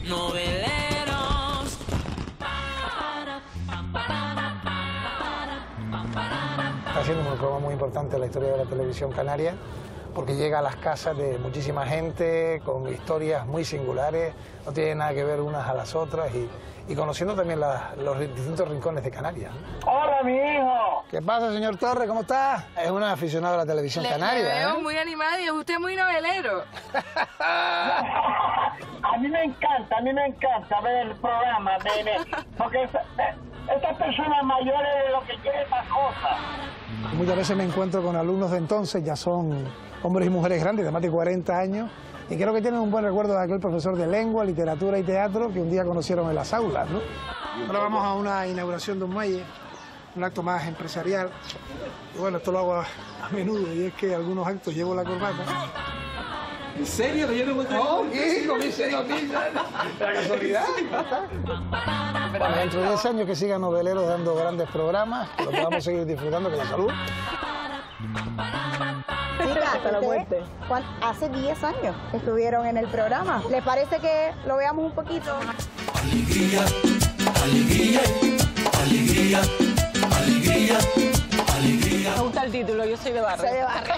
Noveleros. Está siendo un programa muy importante en la historia de la televisión canaria, porque llega a las casas de muchísima gente, con historias muy singulares, no tienen nada que ver unas a las otras, y conociendo también los distintos rincones de Canarias. ¡Hola, mi hijo! ¿Qué pasa, señor Torres? ¿Cómo está? Es un aficionado a la televisión canaria. Le veo muy animado y es usted muy novelero. A mí me encanta ver el programa, nene, porque estas personas mayores de lo que quieren más cosas. Muchas veces me encuentro con alumnos de entonces, ya son hombres y mujeres grandes, de más de 40 años, y creo que tienen un buen recuerdo de aquel profesor de lengua, literatura y teatro que un día conocieron en las aulas, ¿no? Ahora vamos a una inauguración de un muelle, un acto más empresarial. Y bueno, esto lo hago a menudo, y es que algunos actos llevo la corbata. ¿En serio? ¿Que yo no encuentro? ¡Oh, hijo! ¿En serio? ¿La casualidad? Bueno, dentro de 10 años que sigan noveleros dando grandes programas, lo que vamos a seguir disfrutando con la salud. Hasta la muerte. Hace 10 años estuvieron en el programa. ¿Les parece que lo veamos un poquito? Alegría, alegría, alegría, alegría, alegría. Me gusta el título, yo soy de barrio. Soy de barrio.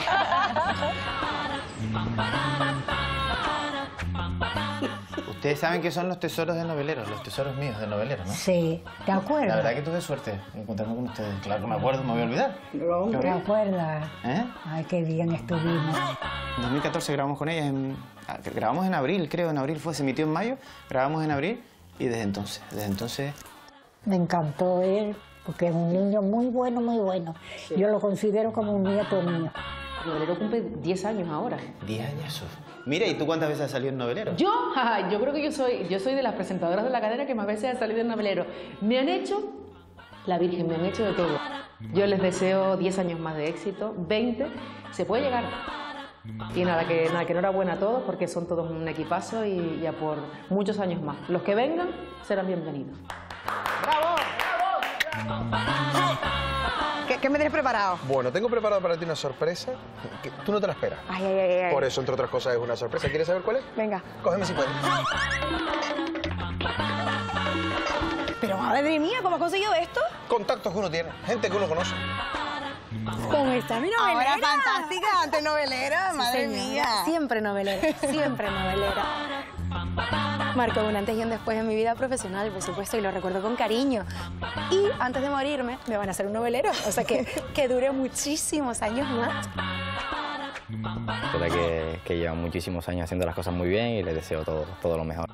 Ustedes saben que son los tesoros de noveleros, los tesoros míos de noveleros, ¿no? Sí, ¿te acuerdas? La verdad que tuve suerte de encontrarme con ustedes. Claro que me acuerdo, me voy a olvidar. ¿Te acuerdas? ¿Eh? Ay, qué bien estuvimos. En 2014 grabamos con ellas, grabamos en abril, creo, en abril fue, se emitió en mayo, grabamos en abril y desde entonces... Me encantó él, porque es un niño muy bueno, muy bueno. Sí. Yo lo considero como un nieto mío. Novelero cumple 10 años ahora. 10 años. Mira, ¿y tú cuántas veces has salido en Novelero? Yo creo que yo soy de las presentadoras de la cadena que más veces ha salido en Novelero. Me han hecho la Virgen, me han hecho de todo. Yo les deseo 10 años más de éxito, 20, se puede llegar. Y nada, que enhorabuena a todos, porque son todos un equipazo y ya por muchos años más. Los que vengan serán bienvenidos. ¡Bravo! ¿Qué me tienes preparado? Bueno, tengo preparado para ti una sorpresa que tú no te la esperas. Ay. Por eso, entre otras cosas, es una sorpresa. ¿Quieres saber cuál es? Venga. Cógeme si puedes. Pero madre mía, ¿cómo has conseguido esto? Contactos que uno tiene, gente que uno conoce. ¿Cómo está mi novelera? Ahora fantástica, antes novelera, Sí, madre señora. mía. Siempre novelera, siempre novelera. Marcó un antes y un después en mi vida profesional, por supuesto, y lo recuerdo con cariño. Y antes de morirme, me van a hacer un novelero, o sea que dure muchísimos años más. La verdad que llevan muchísimos años haciendo las cosas muy bien y les deseo todo lo mejor.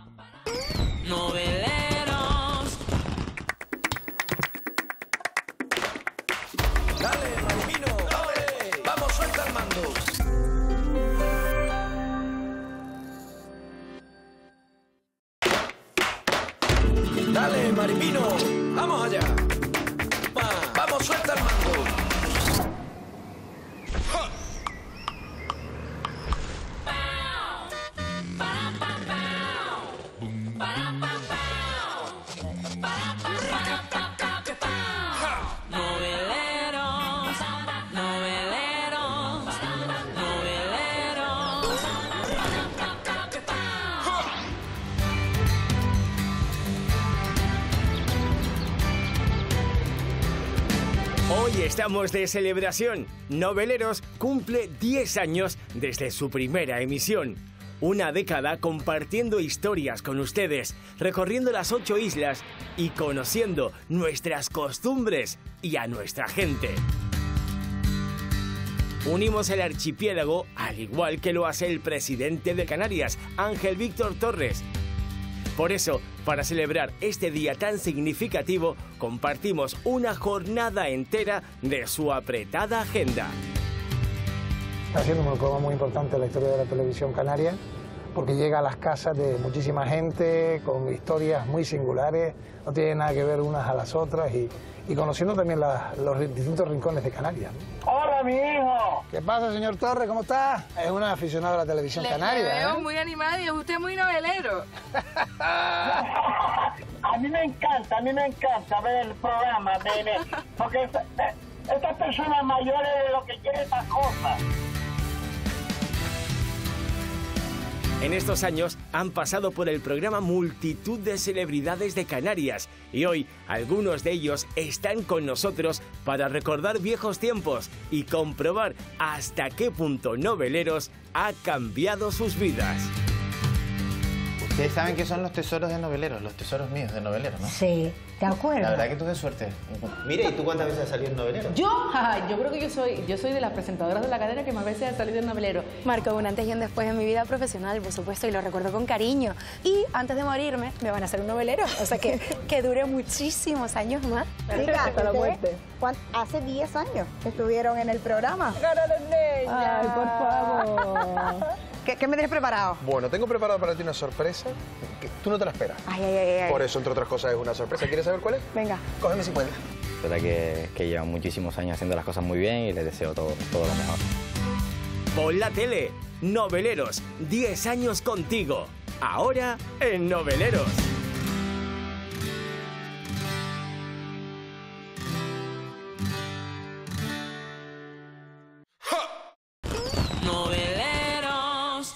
Noveleros. Dale, Maripino. Dale. Vamos, suelta el mando. Dale, Maripino. Vamos allá. Vamos, suelta el mando. Noveleros, noveleros, noveleros. Hoy estamos de celebración. Noveleros cumple 10 años desde su primera emisión. Una década compartiendo historias con ustedes, recorriendo las 8 islas y conociendo nuestras costumbres y a nuestra gente. Unimos el archipiélago al igual que lo hace el presidente de Canarias, Ángel Víctor Torres. Por eso, para celebrar este día tan significativo, compartimos una jornada entera de su apretada agenda. Está siendo un programa muy importante en la historia de la televisión canaria, porque llega a las casas de muchísima gente, con historias muy singulares, no tienen nada que ver unas a las otras, y conociendo también los distintos rincones de Canarias. ¡Hola, mi hijo! ¿Qué pasa, señor Torres? ¿Cómo está? Es un aficionado a la televisión canaria. Le veo muy animado y es usted muy novelero. A mí me encanta ver el programa, nene, porque estas personas mayores de lo que quieren más cosas. En estos años han pasado por el programa multitud de celebridades de Canarias y hoy algunos de ellos están con nosotros para recordar viejos tiempos y comprobar hasta qué punto Noveleros ha cambiado sus vidas. Ustedes saben que son los tesoros de Noveleros, los tesoros míos de Noveleros, ¿no? Sí, ¿te acuerdas? La verdad que tuve suerte. Mira, ¿y tú cuántas veces has salido en Novelero? Yo creo que yo soy de las presentadoras de la cadena que más veces ha salido en Novelero. Marcó un antes y un después en mi vida profesional, por supuesto, y lo recuerdo con cariño. Y antes de morirme, me van a hacer un novelero, o sea que dure muchísimos años más. Chica, hasta la muerte. Hace 10 años que estuvieron en el programa. Ay, por favor. ¿Qué me tienes preparado? Bueno, tengo preparado para ti una sorpresa que tú no te la esperas. Ay. Por eso, entre otras cosas, es una sorpresa. ¿Quieres saber cuál es? Venga. Cógeme si puedes. La verdad que llevan muchísimos años haciendo las cosas muy bien y les deseo todo lo mejor. Por la tele, Noveleros, 10 años contigo. Ahora en Noveleros. Noveleros.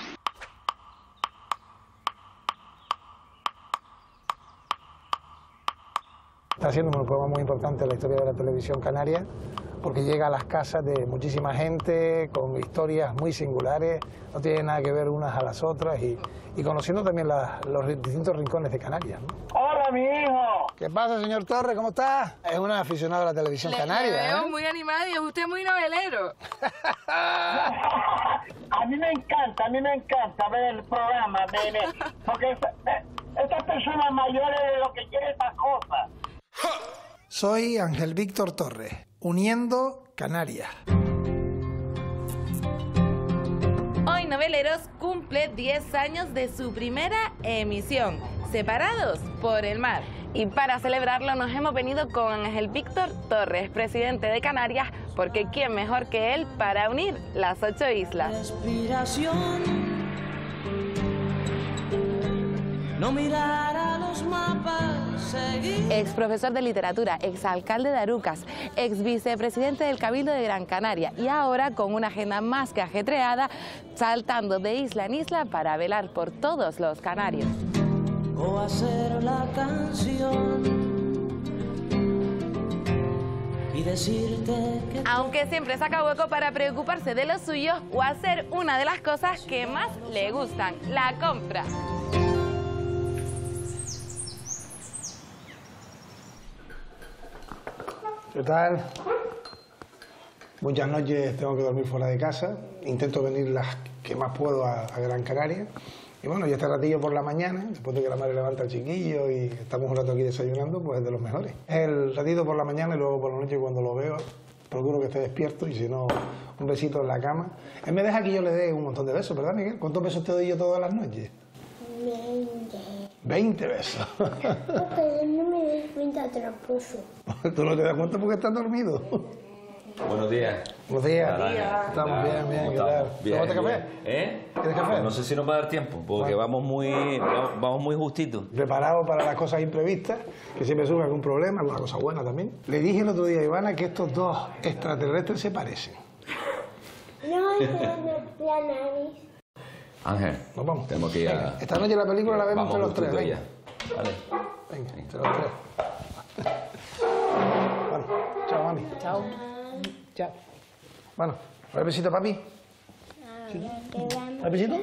Está siendo un programa muy importante en la historia de la televisión canaria, porque llega a las casas de muchísima gente, con historias muy singulares, no tienen nada que ver unas a las otras, y conociendo también los distintos rincones de Canarias, ¿no? ¡Hola, mi hijo! ¿Qué pasa, señor Torres? ¿Cómo está? Es un aficionado a la televisión canaria, Le veo ¿eh? muy animado y es usted muy novelero. A mí me encanta ver el programa, nene, porque estas personas mayores de lo que quieren estas cosas. Soy Ángel Víctor Torres, uniendo Canarias. Hoy Noveleros cumple 10 años de su primera emisión, Separados por el Mar. Y para celebrarlo nos hemos venido con Ángel Víctor Torres, presidente de Canarias, porque ¿quién mejor que él para unir las 8 islas? Respiración. No mirar a los mapas, seguir. Ex profesor de literatura, ex alcalde de Arucas, ex vicepresidente del Cabildo de Gran Canaria y ahora con una agenda más que ajetreada, saltando de isla en isla para velar por todos los canarios. O hacer la canción y decirte que... Aunque siempre saca hueco para preocuparse de los suyos o hacer una de las cosas que más le gustan, la compra. ¿Qué tal? Muchas noches tengo que dormir fuera de casa. Intento venir las que más puedo a Gran Canaria. Y bueno, ya este ratillo por la mañana, después de que la madre levanta al chiquillo y estamos un rato aquí desayunando, pues es de los mejores. El ratito por la mañana y luego por la noche cuando lo veo, procuro que esté despierto y si no, un besito en la cama. Él me deja que yo le dé un montón de besos, ¿verdad, Miguel? ¿Cuántos besos te doy yo todas las noches? 20. 20 besos. Porque no me das cuenta tramposo. ¿Tú no te das cuenta porque estás dormido? Buenos días. Buenos días. Buenos días. Estamos bien, bien. ¿Qué tal? Bien, ¿Tomaste café? bien. ¿Eh? ¿Quieres café? No sé si nos va a dar tiempo, porque vamos muy justitos. Preparado para las cosas imprevistas, que siempre surge algún problema, alguna cosa buena también. Le dije el otro día a Ivana que estos dos extraterrestres se parecen. No, la nariz. Ángel, nos vamos. Tenemos que ir a... Venga, esta noche la película la vemos entre los tres. Venga. Vale. Venga, entre los tres. Bueno, chao, mami. Chao. Chao. Bueno, ¿un besito, papi? ¿Un besito?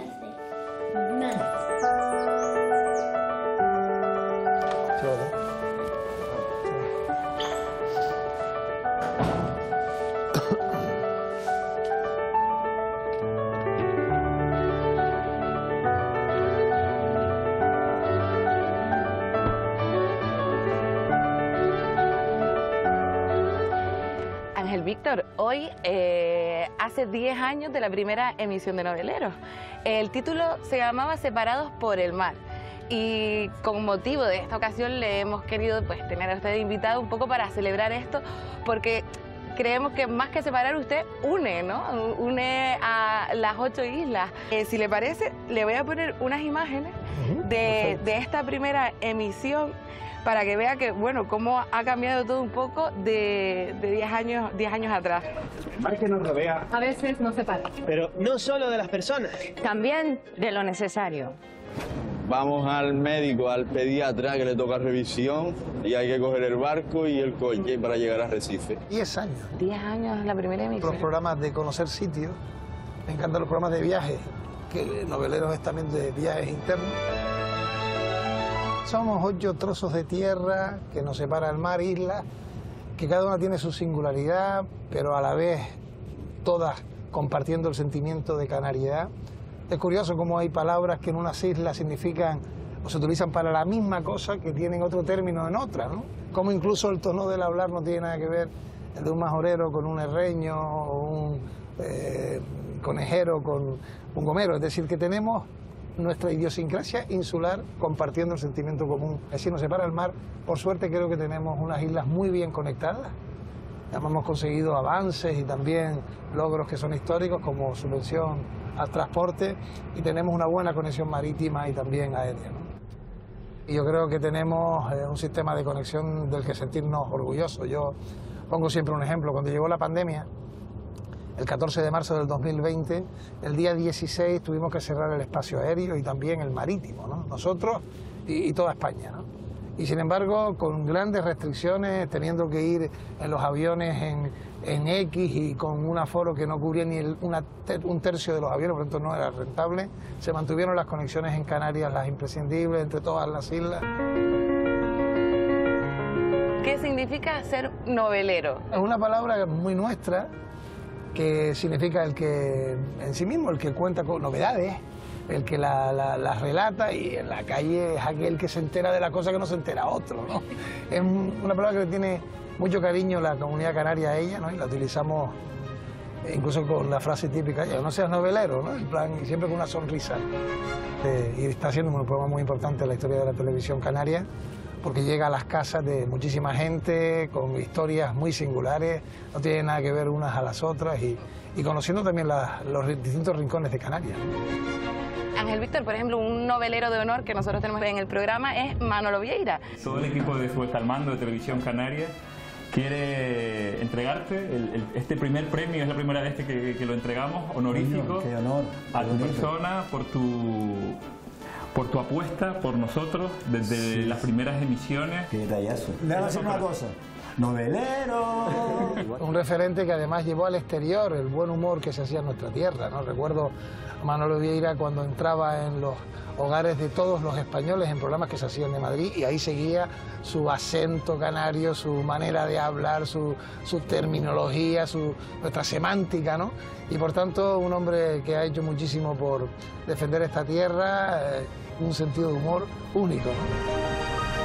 Ángel Víctor, hoy hace 10 años de la primera emisión de Noveleros. El título se llamaba Separados por el Mar. Y con motivo de esta ocasión le hemos querido tener a usted invitado un poco para celebrar esto, porque creemos que más que separar usted une, ¿no? Une a las 8 islas. Si le parece, le voy a poner unas imágenes de esta primera emisión para que vea que, bueno, cómo ha cambiado todo un poco de 10 años atrás. El mar que nos rodea a veces no se para. Pero no solo de las personas. También de lo necesario. Vamos al médico, al pediatra que le toca revisión y hay que coger el barco y el coche para llegar a Recife. 10 años. 10 años la primera emisión. Los programas de conocer sitios, me encantan los programas de viajes, que Noveleros es también de viajes internos. Somos 8 trozos de tierra que nos separa el mar, islas, que cada una tiene su singularidad, pero a la vez todas compartiendo el sentimiento de canariedad. Es curioso cómo hay palabras que en unas islas significan o se utilizan para la misma cosa que tienen otro término en otras, ¿no? Como incluso el tono del hablar no tiene nada que ver el de un majorero con un herreño o un conejero con un gomero. Es decir, que tenemos nuestra idiosincrasia insular compartiendo el sentimiento común. Así nos separa el mar. Por suerte creo que tenemos unas islas muy bien conectadas. Hemos conseguido avances y también logros que son históricos como subvención al transporte y tenemos una buena conexión marítima y también aérea, ¿no? Y yo creo que tenemos un sistema de conexión del que sentirnos orgullosos. Yo pongo siempre un ejemplo. Cuando llegó la pandemia, el 14 de marzo del 2020, el día 16 tuvimos que cerrar el espacio aéreo y también el marítimo, ¿no? Nosotros y toda España, ¿no? Y sin embargo, con grandes restricciones, teniendo que ir en los aviones en X y con un aforo que no cubría ni un tercio de los aviones, por lo tanto no era rentable, se mantuvieron las conexiones en Canarias, las imprescindibles, entre todas las islas. ¿Qué significa ser novelero? Es una palabra muy nuestra, que significa el que, en sí mismo, el que cuenta con novedades, el que las relata, y en la calle es aquel que se entera de la cosa que no se entera otro, ¿no? Es una palabra que le tiene mucho cariño la comunidad canaria a ella, ¿no? Y la utilizamos incluso con la frase típica, ya no seas novelero, ¿no? En plan, y siempre con una sonrisa. Y está siendo un programa muy importante en la historia de la televisión canaria, porque llega a las casas de muchísima gente, con historias muy singulares, no tienen nada que ver unas a las otras, y conociendo también los distintos rincones de Canarias. Ángel Víctor, por ejemplo, un novelero de honor que nosotros tenemos en el programa es Manolo Vieira. Todo el equipo de Suelta al Mando de Televisión Canaria quiere entregarte este primer premio, es la primera vez que lo entregamos, honorífico. Qué honor. A tu persona por tu apuesta por nosotros desde las primeras emisiones. Qué detallazo. Le voy a decir una cosa. ¡Novelero! Un referente que además llevó al exterior el buen humor que se hacía en nuestra tierra, ¿no? Recuerdo a Manolo Vieira cuando entraba en los hogares de todos los españoles en programas que se hacían de Madrid, y ahí seguía su acento canario, su manera de hablar, su terminología, nuestra semántica, ¿no? Y por tanto un hombre que ha hecho muchísimo por defender esta tierra, un sentido de humor único, ¿no?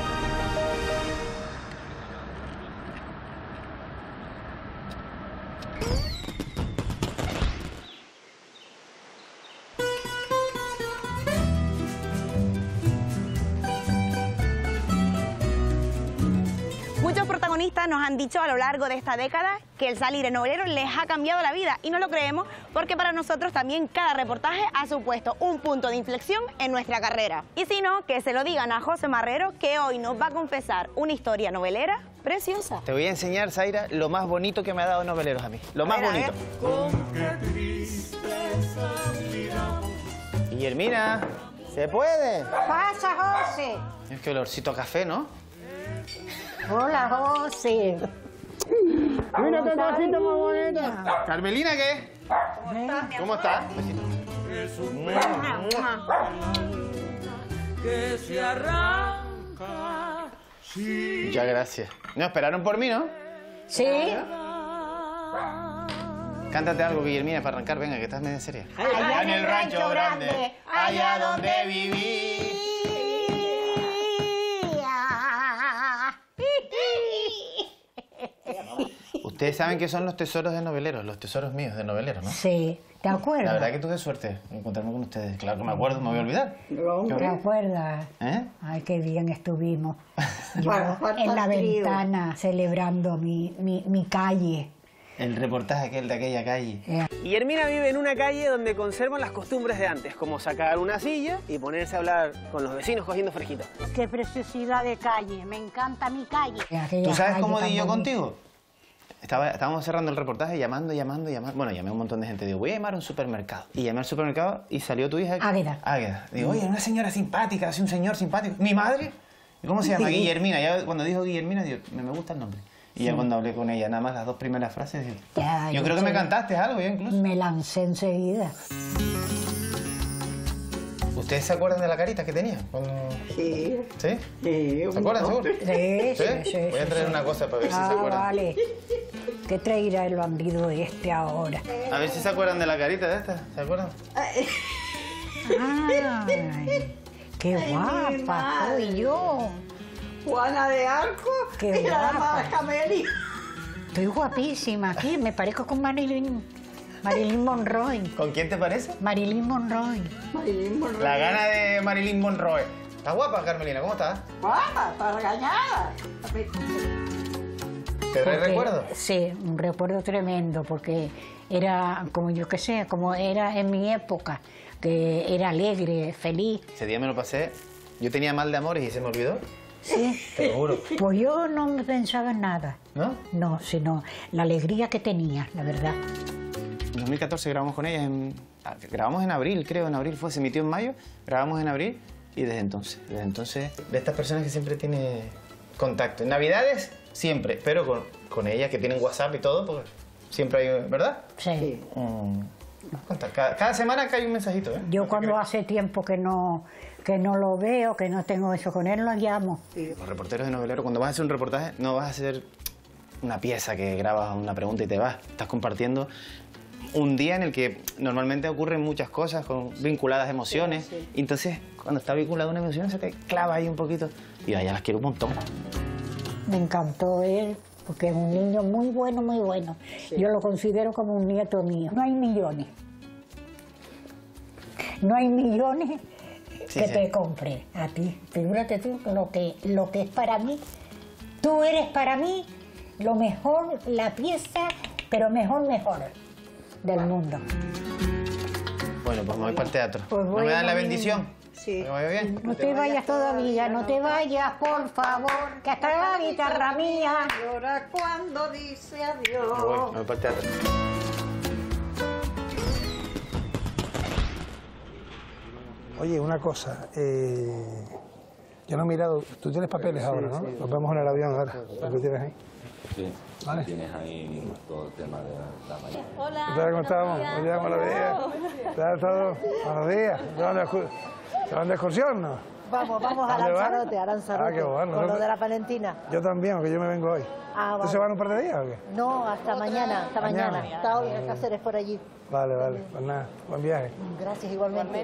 Nos han dicho a lo largo de esta década que el salir en novelero les ha cambiado la vida, y no lo creemos porque para nosotros también cada reportaje ha supuesto un punto de inflexión en nuestra carrera. Y si no, que se lo digan a José Marrero, que hoy nos va a confesar una historia novelera preciosa. Te voy a enseñar, Zaira, lo más bonito que me ha dado Noveleros a mí. Lo más bonito. Guillermina, ¿se puede? Pasa, José. Es que olorcito a café, ¿no? Hola, José. Mira qué cosita más bonita. ¿Carmelina qué? ¿Cómo estás? Que se arranca. Muchas gracias. No, esperaron por mí, ¿no? Sí. Cántate algo, Guillermina, para arrancar. Venga, que estás medio seria. Allá en el rancho grande, allá donde viví. Ustedes saben que son los tesoros de Noveleros, los tesoros míos de Noveleros, ¿no? Sí, ¿te acuerdas? La verdad que tuve suerte de encontrarme con ustedes. Claro que me acuerdo, me voy a olvidar. ¿Te acuerdas? ¿Eh? Ay, qué bien estuvimos. Yo en la ventana celebrando mi calle. El reportaje aquel de aquella calle. Y Hermina vive en una calle donde conservan las costumbres de antes, como sacar una silla y ponerse a hablar con los vecinos cogiendo fresquito. Qué preciosidad de calle, me encanta mi calle. ¿Tú sabes cómo di yo contigo? Estábamos cerrando el reportaje, llamando. Bueno, llamé a un montón de gente. Digo, voy a llamar a un supermercado. Y llamé al supermercado y salió tu hija. Águeda. Digo, oye, una señora simpática, así un señor simpático. ¿Mi madre? ¿Y cómo se llama? Guillermina. Ya cuando dijo Guillermina, digo, me gusta el nombre. Y ya cuando hablé con ella, nada más las 2 primeras frases, digo, yo creo que me cantaste algo ya incluso. Me lancé enseguida. ¿Ustedes se acuerdan de la carita que tenía? Sí. ¿Sí? ¿Se acuerdan seguro? Sí. Voy a traer una cosa para ver si se acuerdan. Vale. ¿Qué traerá el bandido este ahora? A ver si se acuerdan de la carita de esta. ¿Se acuerdan? Ay, qué guapa soy yo. Juana de Arco Qué y la guapa. más Camelia. Estoy guapísima aquí, me parezco con Marilyn Monroe. ¿Con quién te parece? Marilyn Monroe. La gana de Marilyn Monroe. ¿Estás guapa, Carmelina? ¿Cómo estás? Guapa, para regañada. ¿Te trae recuerdo? Sí, un recuerdo tremendo, porque era como yo qué sé, como era en mi época, que era alegre, feliz. Ese día me lo pasé. Yo tenía mal de amores y se me olvidó. Sí. Te lo juro. Pues yo no me pensaba en nada. ¿No? No, sino la alegría que tenía, la verdad. En 2014 grabamos con ella, grabamos en abril, creo, en abril fue, se emitió en mayo, grabamos en abril y desde entonces, de estas personas que siempre tiene contacto. En Navidades, siempre, pero con ella que tienen WhatsApp y todo, pues siempre hay, ¿verdad? Sí. Cada semana que hay un mensajito, ¿eh? Yo cuando hace tiempo que no lo veo, que no tengo eso con él, lo llamo. Los reporteros de Novelero, cuando vas a hacer un reportaje, no vas a hacer una pieza que grabas una pregunta y te vas. Estás compartiendo un día en el que normalmente ocurren muchas cosas vinculadas a emociones. Y entonces, cuando está vinculada a una emoción, se te clava ahí un poquito. Y ya las quiero un montón. Me encantó él, porque es un niño muy bueno, muy bueno. Yo lo considero como un nieto mío. No hay millones. No hay millones que te compre a ti. Figúrate tú lo que es para mí. Tú eres para mí lo mejor, la pieza, pero mejor del mundo. Bueno, pues me voy para el teatro. Pues ¿No me dan la bendición? Sí. ¿Me vaya bien? No te vayas todavía, no te vayas, por favor, que hasta la guitarra mía Llora cuando dice adiós. Me voy para el teatro. Oye, una cosa, yo no he mirado, tú tienes papeles ahora, ¿no? Nos vemos en el avión ahora, lo que tienes ahí. Sí, vale. Tienes ahí todo el tema de la mañana. Hola. ¿Cómo estamos? Buenos días. ¿Qué tal todo? Buenos días. ¿Se van de excursión, no? Vamos a Lanzarote, Ah, qué bueno. con lo de la Valentina. Yo también, aunque yo me vengo hoy. Ah, ¿Tú se van un par de días o qué? No, hasta mañana, Hasta hoy, en Cáceres, por allí. Vale. Pues nada, buen viaje. Gracias, igualmente.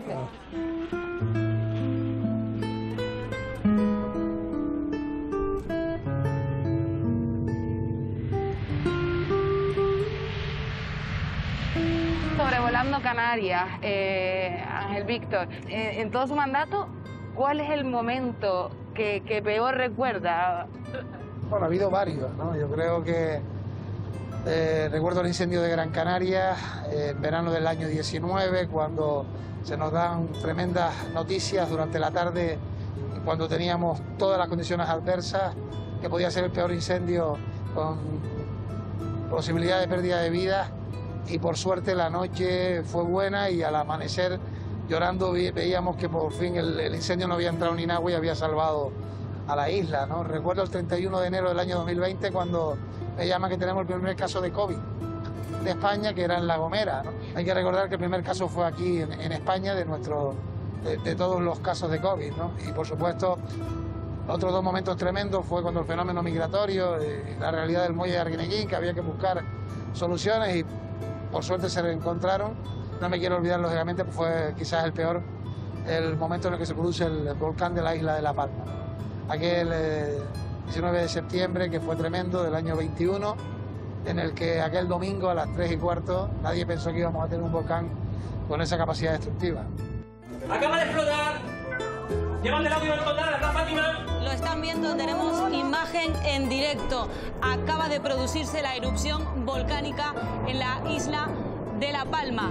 Sobrevolando Canarias, Ángel Víctor, en todo su mandato, ¿cuál es el momento que peor recuerda? Bueno, ha habido varios, ¿no? Yo creo que recuerdo el incendio de Gran Canaria en verano del año 19, cuando se nos dan tremendas noticias durante la tarde, cuando teníamos todas las condiciones adversas, que podía ser el peor incendio con posibilidad de pérdida de vidas. Y por suerte la noche fue buena y al amanecer, llorando, veíamos que por fin el incendio no había entrado ni en agua y había salvado a la isla, ¿no? Recuerdo el 31 de enero del año 2020 cuando me llaman que tenemos el primer caso de COVID de España, que era en La Gomera, ¿no? Hay que recordar que el primer caso fue aquí en España de todos los casos de COVID, ¿no? Y por supuesto, otros 2 momentos tremendos fue cuando el fenómeno migratorio, la realidad del muelle de Arguineguín, que había que buscar soluciones y por suerte se reencontraron. No me quiero olvidar, lógicamente, pues fue quizás el peor, el momento en el que se produce el volcán de la isla de La Palma. Aquel 19 de septiembre, que fue tremendo, del año 21, en el que aquel domingo a las 3:15 nadie pensó que íbamos a tener un volcán con esa capacidad destructiva. Acaba de explotar Llévate el audio del condado, ¿verdad, Fátima? Lo están viendo, tenemos imagen en directo. Acaba de producirse la erupción volcánica en la isla de La Palma.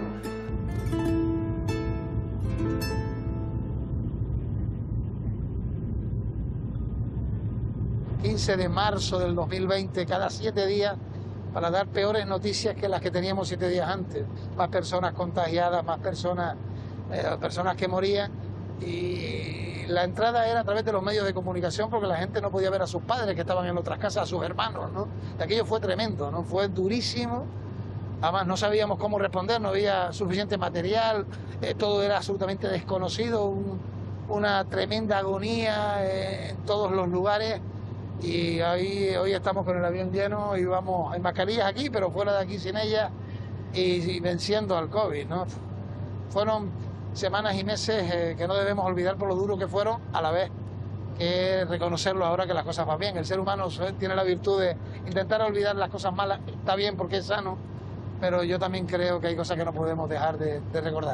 El 15 de marzo del 2020, cada 7 días, para dar peores noticias que las que teníamos 7 días antes. Más personas contagiadas, más personas que morían. Y la entrada era a través de los medios de comunicación porque la gente no podía ver a sus padres que estaban en otras casas, a sus hermanos, ¿no? Y aquello fue tremendo, ¿no? Fue durísimo. Además no sabíamos cómo responder, no había suficiente material, todo era absolutamente desconocido, una tremenda agonía en todos los lugares. Y hoy estamos con el avión lleno y vamos en mascarillas aquí, pero fuera de aquí sin ellas y venciendo al COVID, ¿no? Fueron semanas y meses que no debemos olvidar por lo duro que fueron, a la vez que reconocerlo ahora que las cosas van bien. El ser humano tiene la virtud de intentar olvidar las cosas malas, está bien porque es sano, pero yo también creo que hay cosas que no podemos dejar de recordar.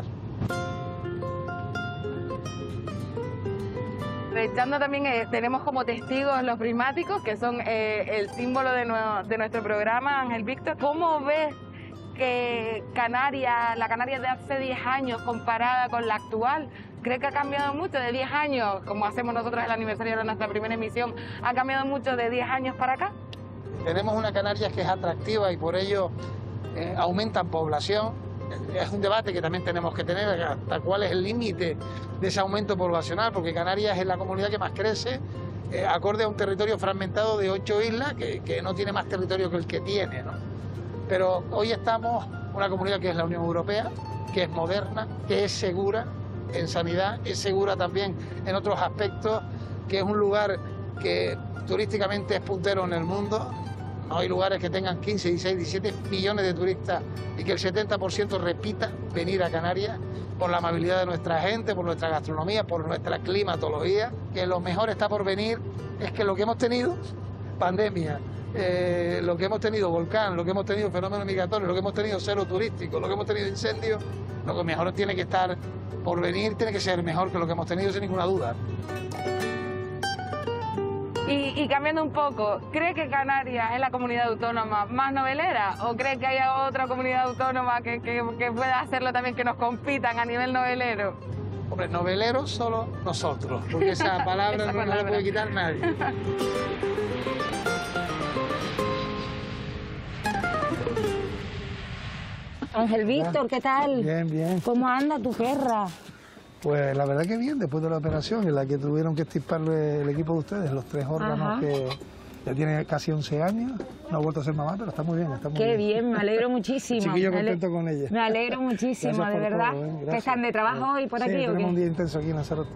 Aprovechando también, tenemos como testigos los prismáticos, que son el símbolo de nuestro programa, Ángel Víctor. ¿Cómo ves que la Canarias de hace 10 años comparada con la actual? ¿Cree que ha cambiado mucho de 10 años, como hacemos nosotros el aniversario de nuestra primera emisión? ¿Ha cambiado mucho de 10 años para acá? Tenemos una Canarias que es atractiva y por ello aumenta en población. Es un debate que también tenemos que tener, hasta cuál es el límite de ese aumento poblacional, porque Canarias es la comunidad que más crece, acorde a un territorio fragmentado de 8 islas, que no tiene más territorio que el que tiene, ¿no? Pero hoy estamos una comunidad que es la Unión Europea, que es moderna, que es segura en sanidad, es segura también en otros aspectos, que es un lugar que turísticamente es puntero en el mundo. No hay lugares que tengan 15, 16, 17 millones de turistas y que el 70% repita venir a Canarias por la amabilidad de nuestra gente, por nuestra gastronomía, por nuestra climatología. Que lo mejor está por venir es que lo que hemos tenido, pandemia, lo que hemos tenido volcán, lo que hemos tenido fenómenos migratorios, lo que hemos tenido cero turístico, lo que hemos tenido incendios, lo que mejor tiene que estar por venir tiene que ser mejor que lo que hemos tenido sin ninguna duda. Y cambiando un poco, ¿cree que Canarias es la comunidad autónoma más novelera o cree que haya otra comunidad autónoma que pueda hacerlo también, que nos compitan a nivel novelero? Hombre, noveleros solo nosotros, porque esa palabra no la puede quitar nadie. Ángel Víctor, ¿qué tal? Bien, bien. ¿Cómo anda tu perra? Pues la verdad que bien, después de la operación en la que tuvieron que extirparle el equipo de ustedes, los 3 órganos. Ajá. Que ya tiene casi 11 años, no ha vuelto a ser mamá, pero está muy bien. Está muy Qué bien, me alegro muchísimo. Chiquillo contento con ella. Me alegro muchísimo, de verdad. Todo, ¿Que están de trabajo hoy por aquí o qué? Tenemos un día intenso aquí en Lanzarote.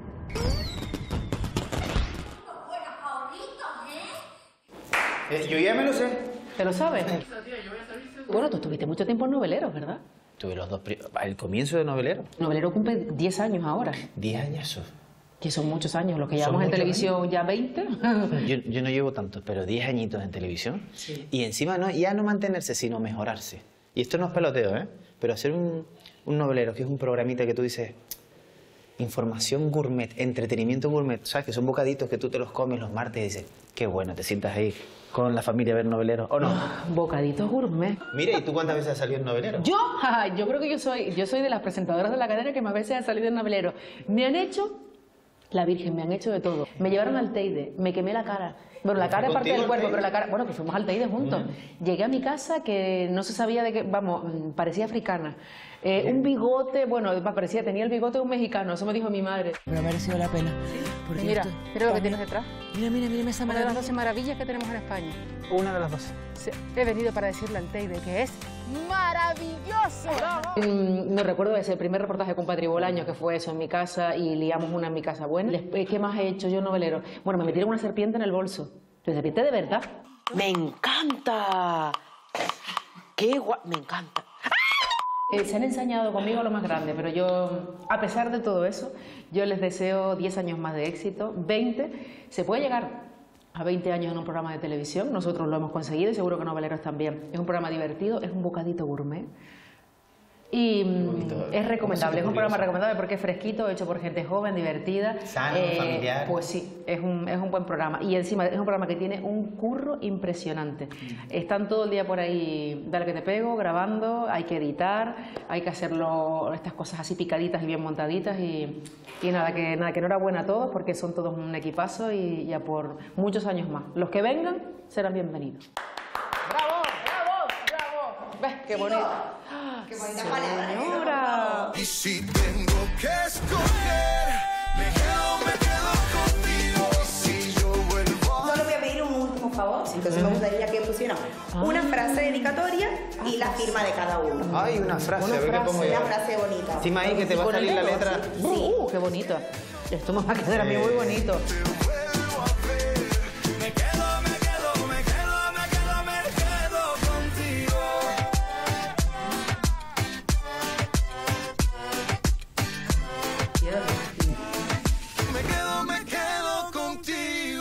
Yo ya me lo sé. ¿Te lo sabes? Bueno, tú estuviste mucho tiempo en Noveleros, ¿verdad? Tuve los dos... ¿El comienzo de Novelero? Novelero cumple 10 años ahora. 10 años. Que son muchos años. Los que llevamos en televisión años. Ya 20. Yo no llevo tantos, pero 10 añitos en televisión. Sí. Y encima ya no mantenerse, sino mejorarse. Y esto no es peloteo, ¿eh? Pero hacer un Novelero, que es un programita que tú dices... Información gourmet, entretenimiento gourmet. ¿Sabes? Que son bocaditos que tú te los comes los martes y dices... Qué bueno, te sientas ahí con la familia a ver Novelero, ¿o no? Bocaditos gourmet. Mira, ¿y tú cuántas veces has salido en Novelero? ¿Yo? Yo creo que yo soy de las presentadoras de la cadena que más veces ha salido en Novelero. Me han hecho... La Virgen, me han hecho de todo. Me llevaron al Teide, me quemé la cara. Bueno, la cara es parte del cuerpo, pero la cara... Bueno, que fuimos al Teide juntos. Llegué a mi casa que no se sabía de qué... Vamos, parecía africana. Un bigote, bueno, tenía el bigote de un mexicano, eso me dijo mi madre. Me ha merecido la pena. Porque mira lo que tienes detrás. Mira esa maravilla. Una de las 12 maravillas que tenemos en España. Una de las 12. Sí, he venido para decirle al Teide que es maravilloso. Me recuerdo de ese primer reportaje con Patri Bolaño, que fue eso, en mi casa, y liamos una en mi casa. Bueno, ¿qué más he hecho yo, Novelero? Bueno, me metieron una serpiente en el bolso. ¿Una serpiente de verdad? ¡Me encanta! ¡Qué guay! ¡Me encanta! Se han ensañado conmigo lo más grande, pero yo, a pesar de todo eso, yo les deseo 10 años más de éxito, 20. Se puede llegar a 20 años en un programa de televisión, nosotros lo hemos conseguido y seguro que Noveleros también. Es un programa divertido, es un bocadito gourmet. Y es recomendable, es un programa recomendable porque es fresquito, hecho por gente joven, divertida. Sano, familiar. Pues sí, es un buen programa. Y encima es un programa que tiene un curro impresionante. Están todo el día por ahí, dale que te pego, grabando, hay que editar, hay que hacerlo, estas cosas así picaditas y bien montaditas. Y nada, que enhorabuena a todos porque son todos un equipazo y ya por muchos años más. Los que vengan serán bienvenidos. ¡Bravo, bravo, bravo! ¿Ves? ¡Qué bonito! ¡Qué bonita palabra! Señora. Y si tengo que escoger, me quedo contigo. Si yo vuelvo a... Solo voy a pedir un último favor, entonces me gustaría que pusieran una frase dedicatoria y la firma de cada uno. Ay, una frase, a ver qué pongo yo. Una frase bonita. Encima ahí que te va a salir la letra. Sí. ¡Qué bonito! Esto me va a quedar a mí muy bonito. Me quedo contigo.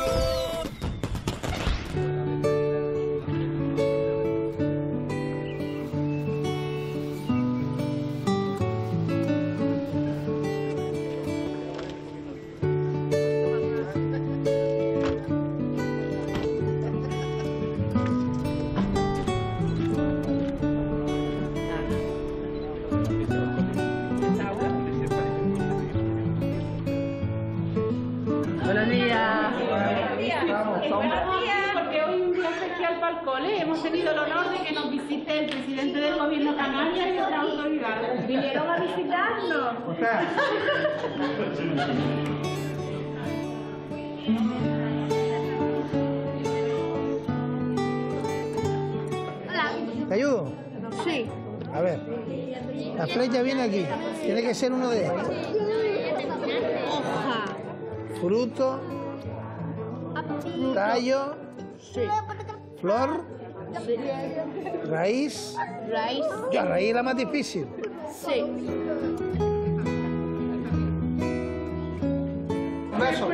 Buenos días. Buenos días, porque hoy es un día especial para el cole. Hemos tenido el honor de que nos visite el presidente del gobierno canario y otras autoridades. Vinieron a visitarnos. ¿Te ayudo? Sí. A ver, la flecha viene aquí. Tiene que ser uno de estos. Hoja. Fruto, tallo, flor, raíz. Raíz. Ya, raíz es la más difícil. Sí. Un beso.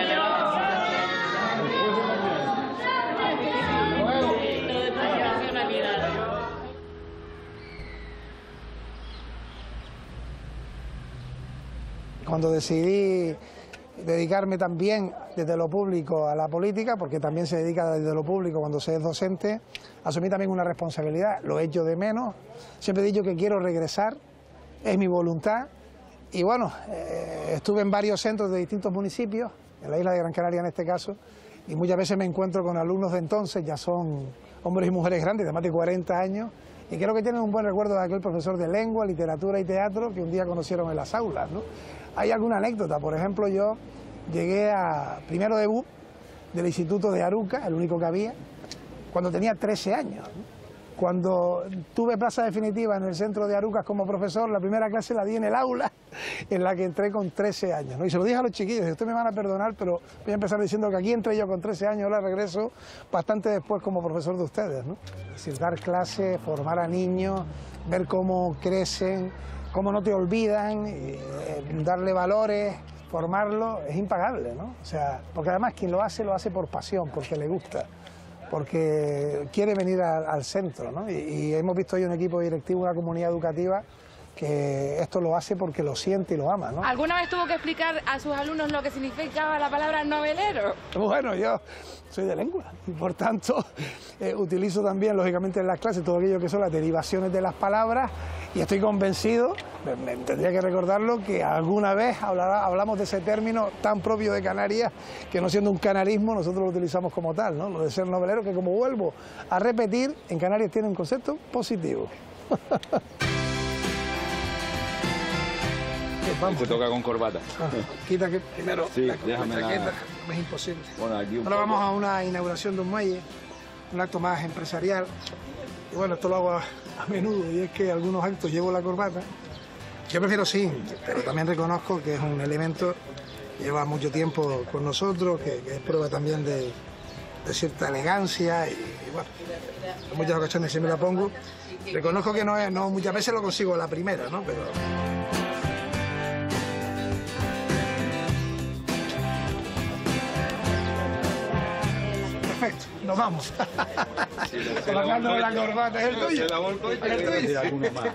Cuando decidí dedicarme también desde lo público a la política, porque también se dedica desde lo público cuando se es docente, asumí también una responsabilidad, lo he hecho de menos, siempre he dicho que quiero regresar, es mi voluntad, y bueno, estuve en varios centros de distintos municipios, en la isla de Gran Canaria en este caso, y muchas veces me encuentro con alumnos de entonces, ya son hombres y mujeres grandes, de más de 40 años, y creo que tienen un buen recuerdo de aquel profesor de lengua, literatura y teatro que un día conocieron en las aulas, ¿no? Hay alguna anécdota, por ejemplo, yo llegué a primero debut del Instituto de Aruca, el único que había, cuando tenía 13 años, ¿no? Cuando tuve plaza definitiva en el centro de Arucas como profesor, la primera clase la di en el aula en la que entré con 13 años, ¿no? Y se lo dije a los chiquillos, y ustedes me van a perdonar, pero voy a empezar diciendo que aquí entré yo con 13 años, ahora regreso bastante después como profesor de ustedes, ¿no? Es decir, dar clases, formar a niños, ver cómo crecen, cómo no te olvidan, darle valores, formarlo, es impagable, ¿no? O sea, porque además quien lo hace por pasión, porque le gusta, porque quiere venir al centro, ¿no? Y hemos visto hoy un equipo directivo, una comunidad educativa que esto lo hace porque lo siente y lo ama, ¿no? ¿Alguna vez tuvo que explicar a sus alumnos lo que significaba la palabra novelero? Bueno, yo soy de lengua y por tanto utilizo también, lógicamente, en las clases todo aquello que son las derivaciones de las palabras y estoy convencido, tendría que recordarlo, que alguna vez hablamos de ese término tan propio de Canarias que no siendo un canarismo nosotros lo utilizamos como tal, ¿no? Lo de ser novelero, que como vuelvo a repetir, en Canarias tiene un concepto positivo. Vamos. Se toca con corbata. Quita que primero sí, la déjame chaqueta, es imposible. Bueno, aquí ahora vamos a una inauguración de un muelle, un acto más empresarial. Y bueno, esto lo hago a menudo y es que algunos actos llevo la corbata. Yo prefiero sí, pero también reconozco que es un elemento que lleva mucho tiempo con nosotros, que es prueba también de cierta elegancia y bueno, en muchas ocasiones siempre la pongo. Reconozco que no muchas veces lo consigo a la primera, ¿no? Pero... Perfecto. nos vamos. Colocándole la corbata, ¿es el tuyo? ¿Es el tuyo? Alguno más,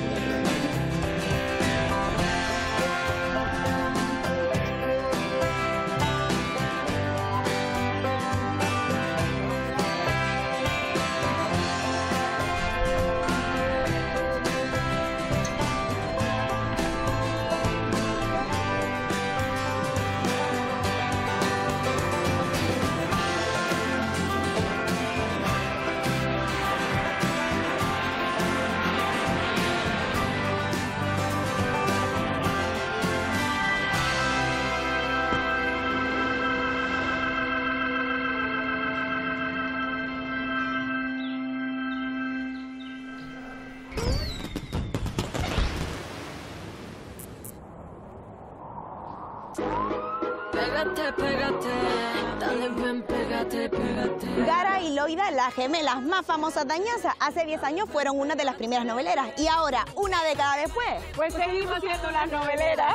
Pégate, pégate, dale ven, pégate, pégate. Gara y Loida, las gemelas más famosas de Añaza, hace 10 años fueron una de las primeras noveleras. Y ahora, una década después, pues seguimos siendo las noveleras.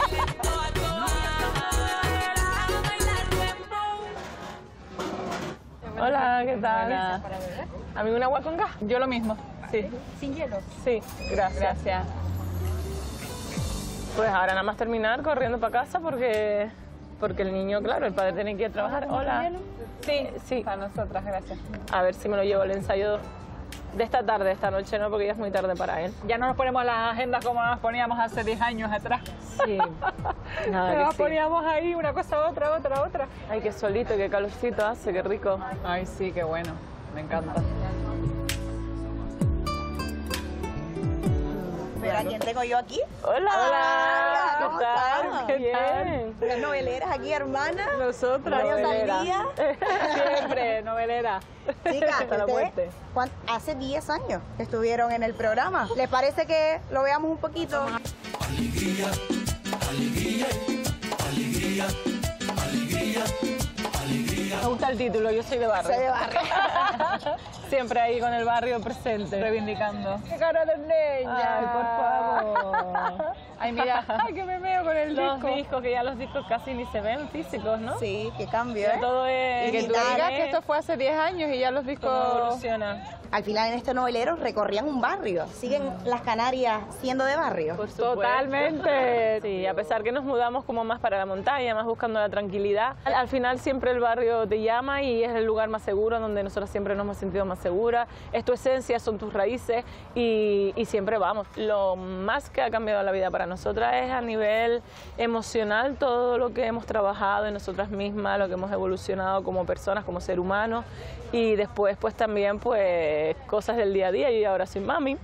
Hola, ¿qué tal? ¿A mí un agua con gas? Yo lo mismo, sí. ¿Sin hielo? Sí, gracias. Pues ahora nada más terminar corriendo para casa porque el niño, claro, el padre tiene que ir a trabajar. Hola. Sí. Para nosotras, gracias. A ver si me lo llevo el ensayo de esta tarde, esta noche, ¿no? Porque ya es muy tarde para él. Ya no nos ponemos las agendas como nos poníamos hace 10 años atrás. Sí. Nada, nos poníamos ahí una cosa, otra. Ay, qué solito, qué calorcito hace, qué rico. Ay, sí, qué bueno. Me encanta. ¿Pero a quién tengo yo aquí? Hola. ¿Cómo ¿Qué tal? estás? Qué bien. Las noveleras aquí, hermana. Nosotras, novelera. Siempre, novelera. Chicas, hasta la muerte. Hace 10 años que estuvieron en el programa. ¿Les parece que lo veamos un poquito? Alegría, alegría, alegría, alegría, alegría. Me gusta el título, yo soy de barrio. Soy de barrio. Siempre ahí con el barrio presente. Reivindicando. ¡Qué cara de niña! Ay, por favor. Ay, mira. Ay, que me meo con el Los discos, que ya los discos casi ni se ven físicos, ¿no? Sí, qué cambio, Ya ¿eh? todo es... Y que tú digas que esto fue hace 10 años y ya los discos... ¿Cómo evoluciona? Al final en este novelero recorrían un barrio. ¿Siguen las Canarias siendo de barrio? Por supuesto. Totalmente. Sí, a pesar que nos mudamos como más para la montaña, más buscando la tranquilidad, al final siempre el barrio te llama y es el lugar más seguro donde nosotros siempre nos hemos sentido más seguras. Es tu esencia, son tus raíces y siempre vamos. Lo más que ha cambiado la vida para nosotras es a nivel emocional todo lo que hemos trabajado en nosotras mismas, lo que hemos evolucionado como personas, como ser humano y después pues también pues cosas del día a día. Yo ahora soy mami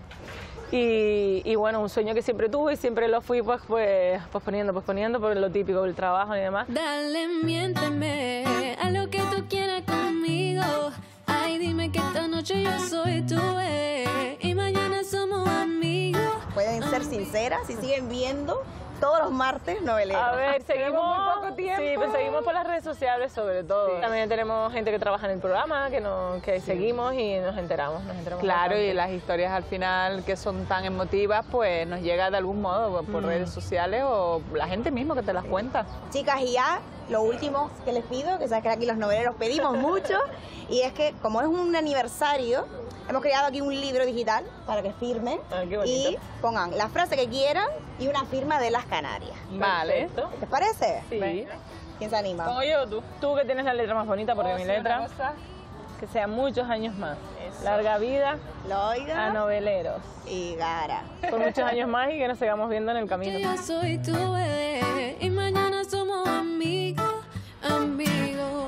y bueno, un sueño que siempre tuve y siempre lo fui posponiendo por lo típico del trabajo y demás. Dale, miénteme a lo que tú quieras conmigo. Ay, dime que esta noche yo soy tu bebé y mañana somos amigos. Pueden ser sinceras y siguen viendo todos los martes noveleros. A ver, seguimos muy poco tiempo. Sí, pues seguimos por las redes sociales sobre todo. Sí. También tenemos gente que trabaja en el programa, que seguimos y nos enteramos. Claro, bastante. y las historias al final que son tan emotivas, pues nos llega de algún modo por redes sociales o la gente misma que te las cuenta. Chicas, y ya lo último que les pido, que sabes que aquí los noveleros pedimos mucho, y es que como es un aniversario, hemos creado aquí un libro digital para que firmen y pongan la frase que quieran y una firma de las Canarias. Vale. ¿Les parece? Sí. ¿Quién se anima? ¿Pongo yo o tú? Tú que tienes la letra más bonita, porque mi letra, que sean muchos años más. Eso. Larga vida Loida a noveleros. Y Gara. Por muchos años más y que nos sigamos viendo en el camino. Yo soy tu bebé y mañana somos amigos, amigos.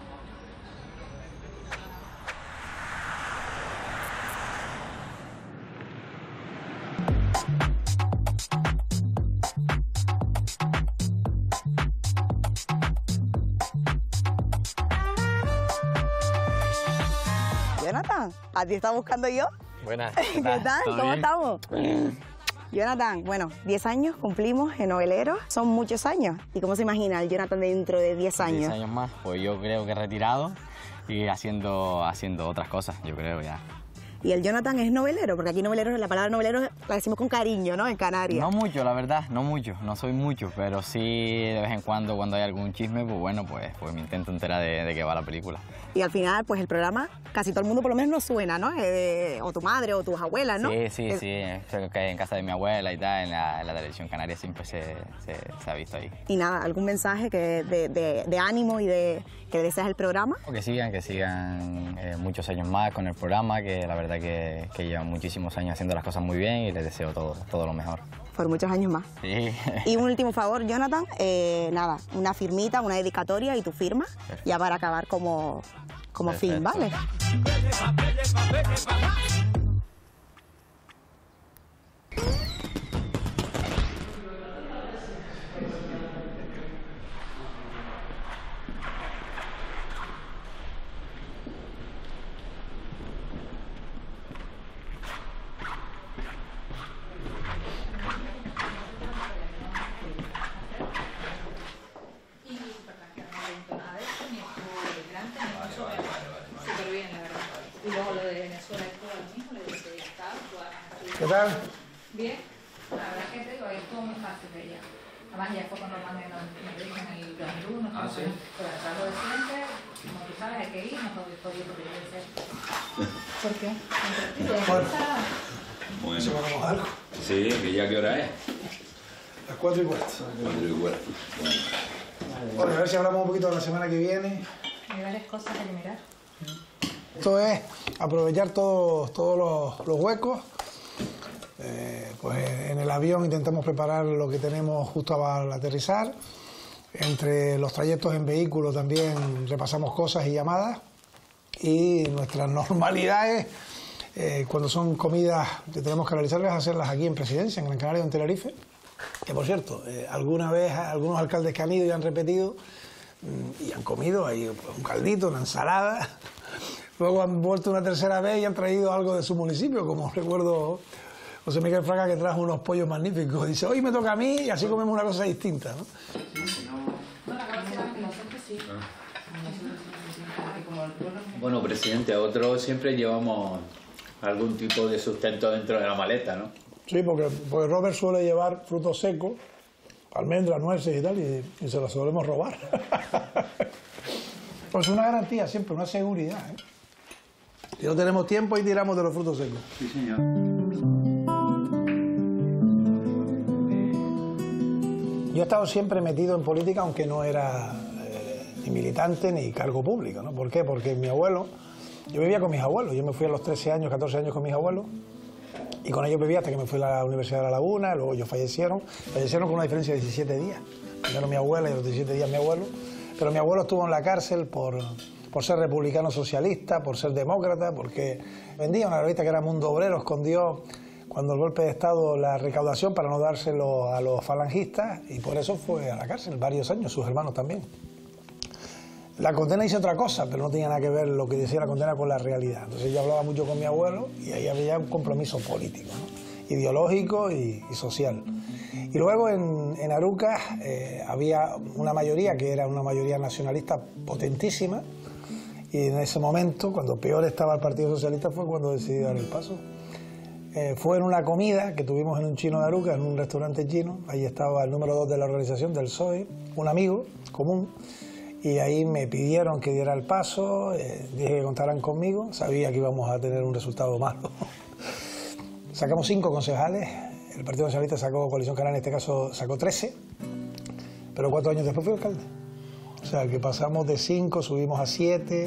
Jonathan, ¿a ti está buscando yo? Buenas. ¿Qué tal? ¿Cómo estamos? Jonathan, bueno, 10 años cumplimos en Novelero, son muchos años. ¿Y cómo se imagina el Jonathan dentro de 10 años? 10 años más, pues yo creo que retirado y haciendo otras cosas, yo creo ya. ¿Y el Jonathan es novelero? Porque aquí novelero, la palabra novelero la decimos con cariño, ¿no? En Canarias. No mucho, la verdad, no mucho, no soy mucho, pero sí de vez en cuando hay algún chisme, pues bueno, pues me intento enterar de qué va la película. Y al final, pues el programa, casi todo el mundo por lo menos nos suena, ¿no? O tu madre o tus abuelas, ¿no? Sí, creo que en casa de mi abuela y tal, en la televisión canaria siempre se ha visto ahí. Y nada, ¿algún mensaje de ánimo y de que deseas el programa? Que sigan muchos años más con el programa, que la verdad que llevan muchísimos años haciendo las cosas muy bien y les deseo todo lo mejor. Por muchos años más. Sí. Y un último favor, Jonathan, nada, una firmita, una dedicatoria y tu firma, ya para acabar como fin, ¿vale? ¿Qué tal? Bien, la verdad que te digo, es todo muy fácil de ella. Además, ya fue con Román en el 2001, con el trabajo de siempre, como tú sabes, hay que ir, no todo porque debe ser. ¿Por qué? Bueno. ¿Se vamos algo? Sí, ¿y ya qué hora es? Las 4:15. 4:15. Bueno, a ver si hablamos un poquito de la semana que viene. Hay varias cosas que mirar. Esto es aprovechar todos los huecos. Pues en el avión intentamos preparar lo que tenemos justo al aterrizar. Entre los trayectos en vehículo también repasamos cosas y llamadas. Y nuestras normalidades, cuando son comidas que tenemos que realizarlas, hacerlas aquí en Presidencia, en Gran Canaria o en Tenerife. Que por cierto, alguna vez algunos alcaldes que han ido y han repetido y han comido ahí un caldito, una ensalada. Luego han vuelto una tercera vez y han traído algo de su municipio, como recuerdo José Miguel Fraga, que trajo unos pollos magníficos. Dice, hoy me toca a mí y así comemos una cosa distinta, ¿no? Bueno, presidente, otros siempre llevamos algún tipo de sustento dentro de la maleta, ¿no? Sí, porque Robert suele llevar frutos secos, almendras, nueces y tal, y se los solemos robar. Pues una garantía siempre, una seguridad, ¿eh? Si no tenemos tiempo, y tiramos de los frutos secos. Sí, señor. Yo he estado siempre metido en política, aunque no era ni militante ni cargo público, ¿no? ¿Por qué? Porque mi abuelo, yo vivía con mis abuelos, yo me fui a los 13 años, 14 años con mis abuelos, y con ellos vivía hasta que me fui a la Universidad de La Laguna, luego ellos fallecieron con una diferencia de 17 días. Primero mi abuela y a los 17 días mi abuelo, pero mi abuelo estuvo en la cárcel por ser republicano socialista, por ser demócrata, porque vendía una revista que era Mundo Obrero, escondió cuando el golpe de Estado la recaudación para no dárselo a los falangistas y por eso fue a la cárcel varios años, sus hermanos también. La condena dice otra cosa, pero no tenía nada que ver lo que decía la condena con la realidad. Entonces yo hablaba mucho con mi abuelo y ahí había un compromiso político, ¿no? Ideológico y social. Y luego en Arucas había una mayoría que era una mayoría nacionalista potentísima y en ese momento, cuando peor estaba el Partido Socialista, fue cuando decidí dar el paso. Fue en una comida que tuvimos en un chino de Arucas, en un restaurante chino. Ahí estaba el número 2 de la organización, del PSOE, un amigo común. Y ahí me pidieron que diera el paso, dije que contaran conmigo. Sabía que íbamos a tener un resultado malo. Sacamos 5 concejales. El Partido Socialista sacó, Coalición Canaria en este caso sacó 13. Pero 4 años después fui alcalde. O sea, que pasamos de 5, subimos a 7...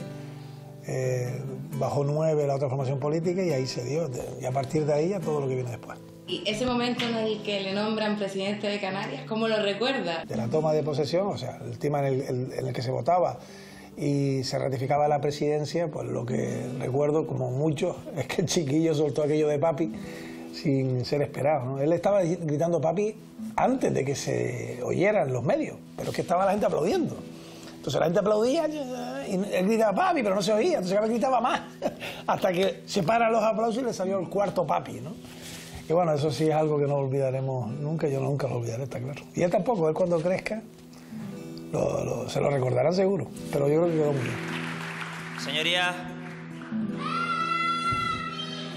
bajó 9 la otra formación política y ahí se dio. Y a partir de ahí ya todo lo que viene después. ¿Y ese momento en el que le nombran presidente de Canarias, cómo lo recuerda? De la toma de posesión, o sea, el tema en el que se votaba y se ratificaba la presidencia, pues lo que recuerdo, como muchos, es que el chiquillo soltó aquello de papi sin ser esperado, ¿no? Él estaba gritando papi antes de que se oyeran los medios, pero es que estaba la gente aplaudiendo. Entonces la gente aplaudía y él gritaba papi, pero no se oía, entonces él gritaba más, hasta que se paran los aplausos y le salió el cuarto papi, ¿no? Y bueno, eso sí es algo que no olvidaremos nunca, yo nunca lo olvidaré, está claro. Y él tampoco, él cuando crezca se lo recordarán seguro, pero yo creo que quedó muy bien. Señoría,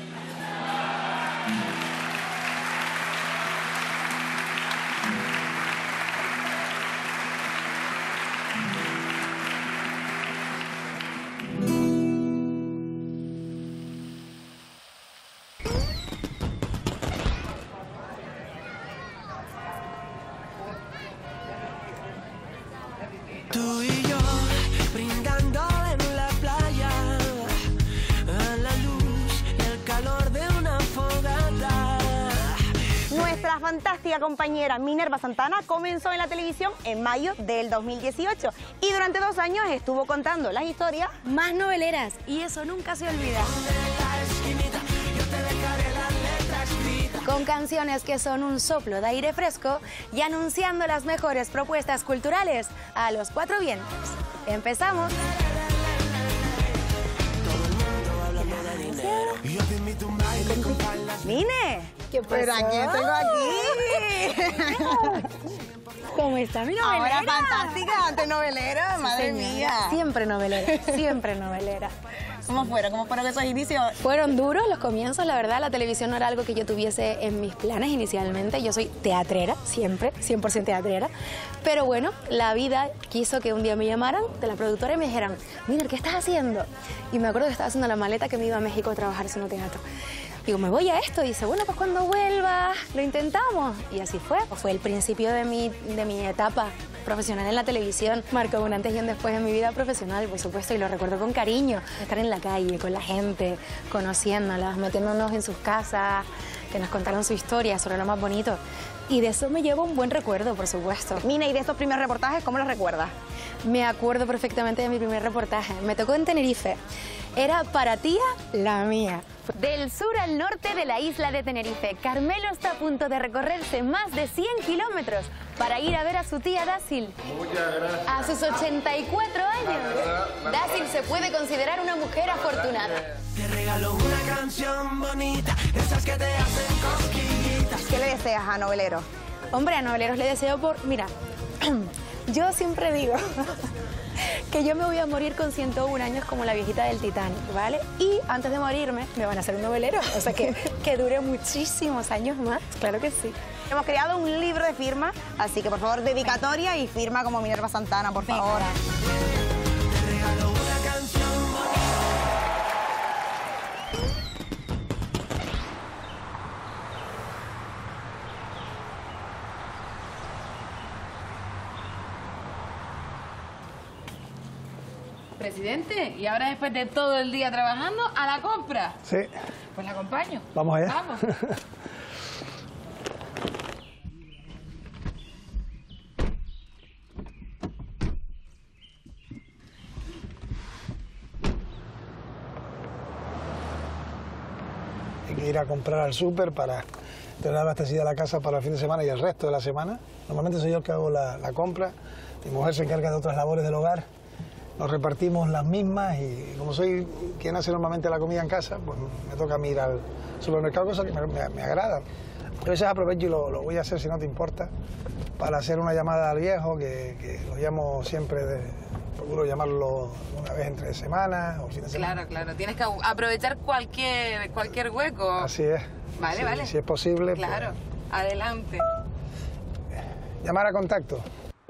fantástica compañera Minerva Santana comenzó en la televisión en mayo del 2018 y durante 2 años estuvo contando las historias más noveleras, y eso nunca se olvida. Con canciones que son un soplo de aire fresco y anunciando las mejores propuestas culturales a los 4 vientos. ¡Empezamos! ¡Mine! ¿Qué pasó? ¿Pero a quién tengo aquí? ¿Cómo está mi novelera? Ahora fantástica, antes novelera, Sí, madre señora. mía. Siempre novelera, siempre novelera. ¿Cómo fueron esos inicios? Fueron duros los comienzos, la verdad. La televisión no era algo que yo tuviese en mis planes inicialmente. Yo soy teatrera, siempre, 100% teatrera. Pero bueno, la vida quiso que un día me llamaran de la productora y me dijeran, Miner, ¿qué estás haciendo? Y me acuerdo que estaba haciendo la maleta que me iba a México a trabajar haciendo teatro. Digo, me voy a esto. Dice, bueno, pues cuando vuelva lo intentamos. Y así fue. Fue el principio de mi etapa profesional en la televisión. Marcó un antes y un después en mi vida profesional, por supuesto, y lo recuerdo con cariño. Estar en la calle, con la gente, conociéndolas, metiéndonos en sus casas, que nos contaron su historia, sobre lo más bonito. Y de eso me llevo un buen recuerdo, por supuesto. Mina, ¿y de estos primeros reportajes cómo los recuerdas? Me acuerdo perfectamente de mi primer reportaje. Me tocó en Tenerife. Era para tía la mía. Del sur al norte de la isla de Tenerife, Carmelo está a punto de recorrerse más de 100 kilómetros para ir a ver a su tía Dácil. Muchas gracias. A sus 84 años. Dácil se puede considerar una mujer afortunada. Te regalo una canción bonita, esas que te hacen cosquillitas. ¿Qué le deseas a Novelero? Hombre, a Noveleros le deseo Mira, yo siempre digo que yo me voy a morir con 101 años como la viejita del Titanic, ¿vale? Y antes de morirme me van a hacer un novelero, o sea que dure muchísimos años más, claro que sí. Hemos creado un libro de firma, así que por favor, dedicatoria y firma como Minerva Santana, por favor. Te regalo una canción bonita. Presidente, y ahora después de todo el día trabajando, a la compra. Sí. Pues la acompaño. Vamos allá. Vamos. Hay que ir a comprar al súper para tener abastecida la casa para el fin de semana y el resto de la semana. Normalmente soy yo el que hago la compra. Mi mujer se encarga de otras labores del hogar. Nos repartimos las mismas y como soy quien hace normalmente la comida en casa, pues me toca a mí ir al supermercado, cosa que me agrada. A veces aprovecho y lo voy a hacer, si no te importa, para hacer una llamada al viejo, que lo llamo siempre, procuro llamarlo una vez entre semanas o fin de semana. Claro, claro. Tienes que aprovechar cualquier hueco. Así es. Vale, sí, vale. Si es posible. Claro, pues, adelante. Llamar a contacto.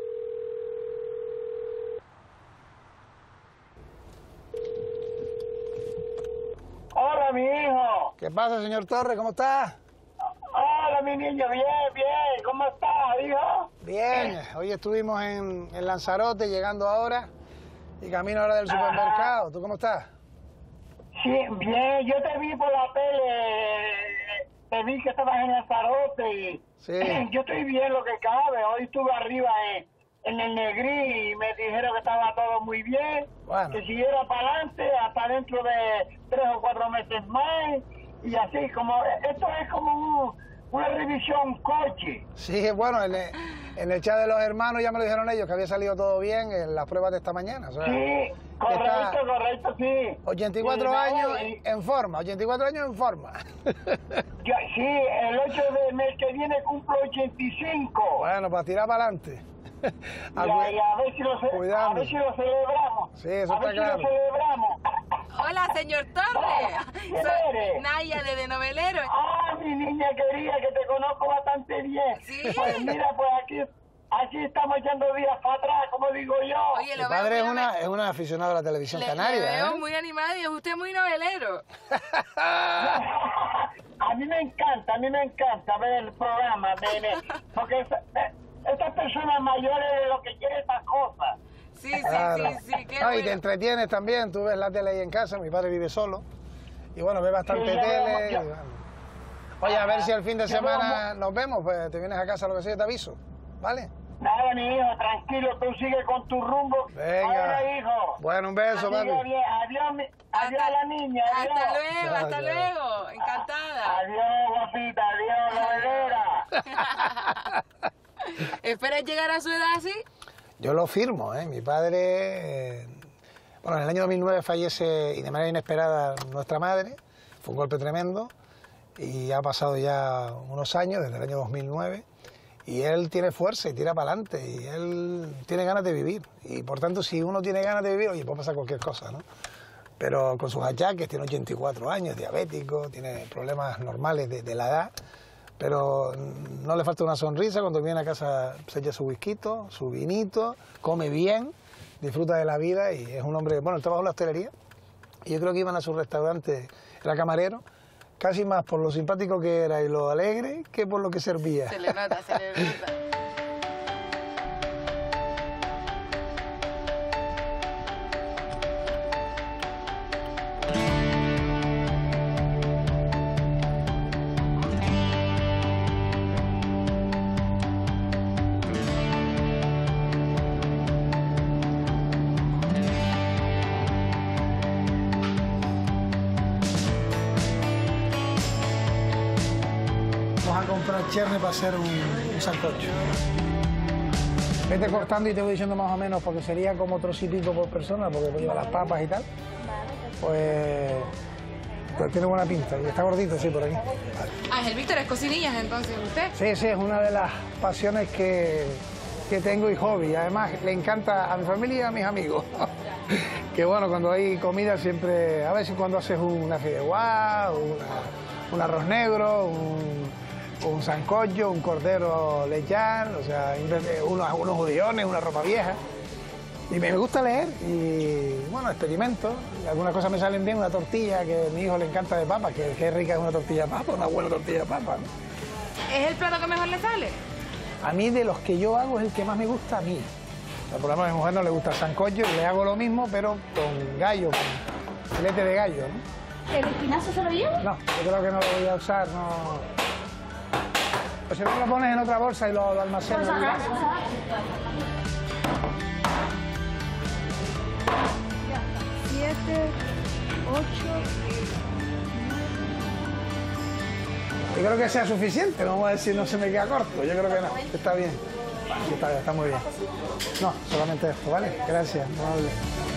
Hola, mi hijo. ¿Qué pasa, señor Torres? ¿Cómo está? Hola, mi niño. Bien, bien. ¿Cómo estás, hijo? Bien. Hoy estuvimos en Lanzarote, llegando ahora, y camino ahora del supermercado. ¿Tú cómo estás? Sí, bien. Yo te vi por la tele. Te vi que estabas en Lanzarote. Y sí. Yo estoy bien lo que cabe. Hoy estuve arriba en el Negrí y me dijeron que estaba todo muy bien. Bueno. Que siguiera para adelante hasta dentro de 3 o 4 meses más. Y así, como esto es como una revisión coche. Sí, bueno, en el chat de los hermanos ya me lo dijeron ellos, que había salido todo bien en las pruebas de esta mañana. O sea, sí, correcto, sí. 84 Sí, años y- en forma, 84 años en forma. Sí, el 8 de mes que viene cumplo 85. Bueno, para tirar para adelante. Y a ver si lo celebramos. Sí, eso a está ver claro. si lo celebramos. Hola, señor Torres. ¿Quién Soy eres? Naya de Novelero. Ah, mi niña querida, que te conozco bastante bien. Sí. Pues mira, pues aquí estamos echando días para atrás, como digo yo. Oye, Mi padre es una aficionada a la televisión Le canaria. veo ¿eh? muy animado y es usted muy novelero. A mí me encanta ver el programa, nene, porque estas personas mayores lo que quieren estas cosas. Sí, Claro. qué No, y te bueno. entretienes también, tú ves la tele ahí en casa, mi padre vive solo, y bueno, ve bastante Sí, ya tele. vemos, y ya. bueno. Oye, a ver si el fin de semana nos vemos, pues te vienes a casa, lo que sea, te aviso, ¿vale? Nada, mi hijo, tranquilo, tú sigue con tu rumbo. Venga. Hola, hijo. Bueno, un beso, papi. Adiós, adiós a la niña, adiós. Hasta luego, hasta luego. Encantada. Adiós, guapita, adiós, novelera. ¿Esperas llegar a su edad así? Yo lo firmo, ¿eh? Mi padre... bueno, en el año 2009 fallece y de manera inesperada nuestra madre. Fue un golpe tremendo y ha pasado ya unos años, desde el año 2009. Y él tiene fuerza y tira para adelante y él tiene ganas de vivir. Y por tanto, si uno tiene ganas de vivir, oye, puede pasar cualquier cosa, ¿no? Pero con sus achaques, tiene 84 años, diabético, tiene problemas normales de la edad, pero no le falta una sonrisa. Cuando viene a casa se echa su whisky, su vinito, come bien, disfruta de la vida y es un hombre... Bueno, él trabaja en la hostelería y yo creo que iban a su restaurante, era camarero, casi más por lo simpático que era y lo alegre que por lo que servía. Se le nota, se le nota. Vamos a comprar cherne para hacer un sancocho. Vete cortando y te voy diciendo más o menos, porque sería como trocito por persona, porque lleva las papas y tal. Pues tiene buena pinta. Y está gordito, sí, por aquí. Vale. Ángel Víctor es cocinillas, entonces, ¿usted? Sí, sí, es una de las pasiones que tengo y hobby. Además, le encanta a mi familia y a mis amigos. Que bueno, cuando hay comida siempre, a veces cuando haces una fideuá, un arroz negro, un sancocho, un cordero lechal, o sea, unos judiones, una ropa vieja. Y me gusta leer y, bueno, experimento. Algunas cosas me salen bien, una tortilla que a mi hijo le encanta de papa, que rica es una tortilla de papa, una buena tortilla de papa, ¿no? ¿Es el plato que mejor le sale? A mí, de los que yo hago, es el que más me gusta a mí. O sea, por ejemplo, a mi mujer no le gusta el sancocho y le hago lo mismo, pero con gallo, con filete de gallo, ¿no? ¿El espinazo se lo lleva? No, yo creo que no lo voy a usar, no... Pues si no lo pones en otra bolsa y lo almacenas. 7, 8... Yo creo que sea suficiente, no vamos a decir no se me queda corto, yo creo que no, está bien. Está muy bien. No, solamente esto, ¿vale? Gracias, amable.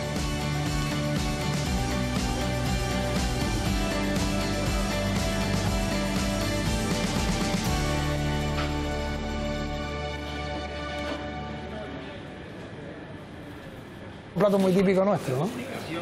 Un plato muy típico nuestro, ¿no?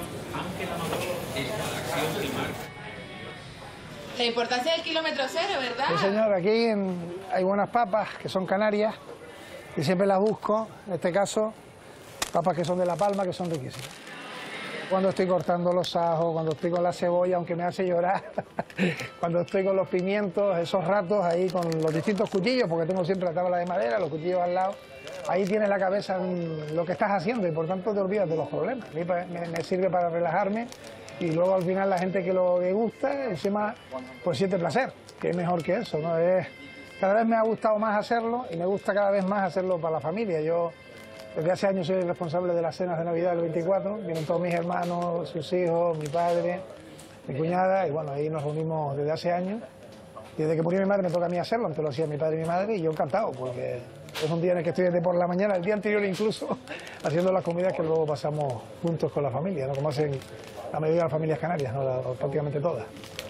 La importancia del kilómetro cero, ¿verdad? Sí, señor, aquí hay buenas papas que son canarias y siempre las busco, en este caso, papas que son de La Palma, que son riquísimas. Cuando estoy cortando los ajos, cuando estoy con la cebolla, aunque me hace llorar, cuando estoy con los pimientos, esos ratos ahí con los distintos cuchillos, porque tengo siempre la tabla de madera, los cuchillos al lado, ahí tienes la cabeza en lo que estás haciendo y por tanto te olvidas de los problemas. A mí me sirve para relajarme y luego al final la gente que lo gusta, encima, pues siente placer, que es mejor que eso, ¿no? Cada vez me ha gustado más hacerlo y me gusta cada vez más hacerlo para la familia. Yo desde hace años soy el responsable de las cenas de Navidad del 24, vienen todos mis hermanos, sus hijos, mi padre, mi cuñada, y bueno, ahí nos reunimos desde hace años. Y desde que murió mi madre me toca a mí hacerlo, antes lo hacía mi padre y mi madre, y yo encantado, porque es un día en el que estoy desde por la mañana, el día anterior incluso, haciendo las comidas que luego pasamos juntos con la familia, ¿no? Como hacen la mayoría de las familias canarias, ¿no? Prácticamente todas.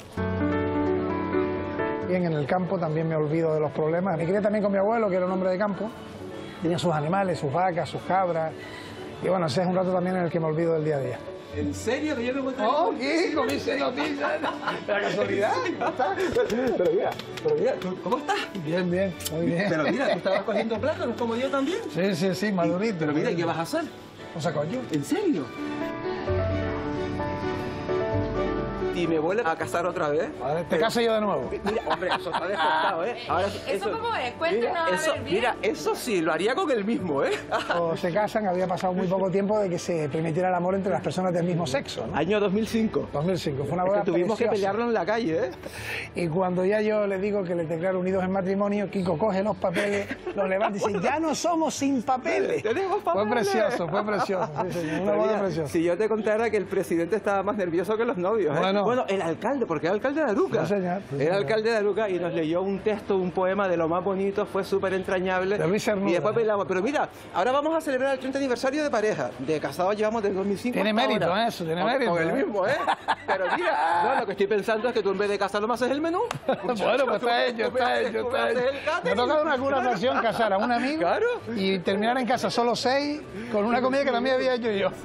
Bien, en el campo también me olvido de los problemas. Me crié también con mi abuelo, que era un hombre de campo. Tenía sus animales, sus vacas, sus cabras. Y bueno, ese es un rato también en el que me olvido del día a día. ¿En serio que yo no encuentro? ¡Oh, qué! Comiste noticias. La casualidad. Pero mira, ¿cómo estás? Bien, bien, muy bien. Pero mira, tú estabas cogiendo plátanos como yo también. Sí, madurito. Pero mira, ¿qué vas a hacer? Un sacoyo. ¿En serio? y me vuelve a casar otra vez. Ahora te caso yo de nuevo. Mira, hombre, eso está descontado, ¿eh? Ahora, ¿Eso cómo es? Cuéntanos, a ver, bien. Mira, eso sí, lo haría con el mismo, ¿eh? Cuando se casan había pasado muy poco tiempo de que se permitiera el amor entre las personas del mismo sexo, ¿no? Año 2005. 2005, fue una boda tuvimos que preciosa. pelearlo en la calle, ¿eh? Y cuando ya yo le digo que le declaro unidos en matrimonio, Kiko coge los papeles, los levanta y dice, ya no somos sin papeles. Tenemos papeles. Fue precioso, sí, señor, una boda preciosa. Si yo te contara que el presidente estaba más nervioso que los novios, ¿eh? Bueno, el alcalde, porque era alcalde de Aruca. Sí, señor. Era alcalde de Aruca y nos leyó un texto, un poema de lo más bonito, fue súper entrañable. De Luis Cernuda. Y después peleamos. Pero mira, ahora vamos a celebrar el 30 aniversario de pareja. De casados llevamos desde 2005 Tiene hasta mérito, ahora. eso, tiene mérito. Con el mismo, ¿eh? Pero mira, no, lo que estoy pensando es que tú en vez de casarlo me haces el menú. Bueno, pues está hecho. Me ha tocado en alguna ocasión casar a un amigo y terminar en casa solo 6 con una comida que también había hecho yo.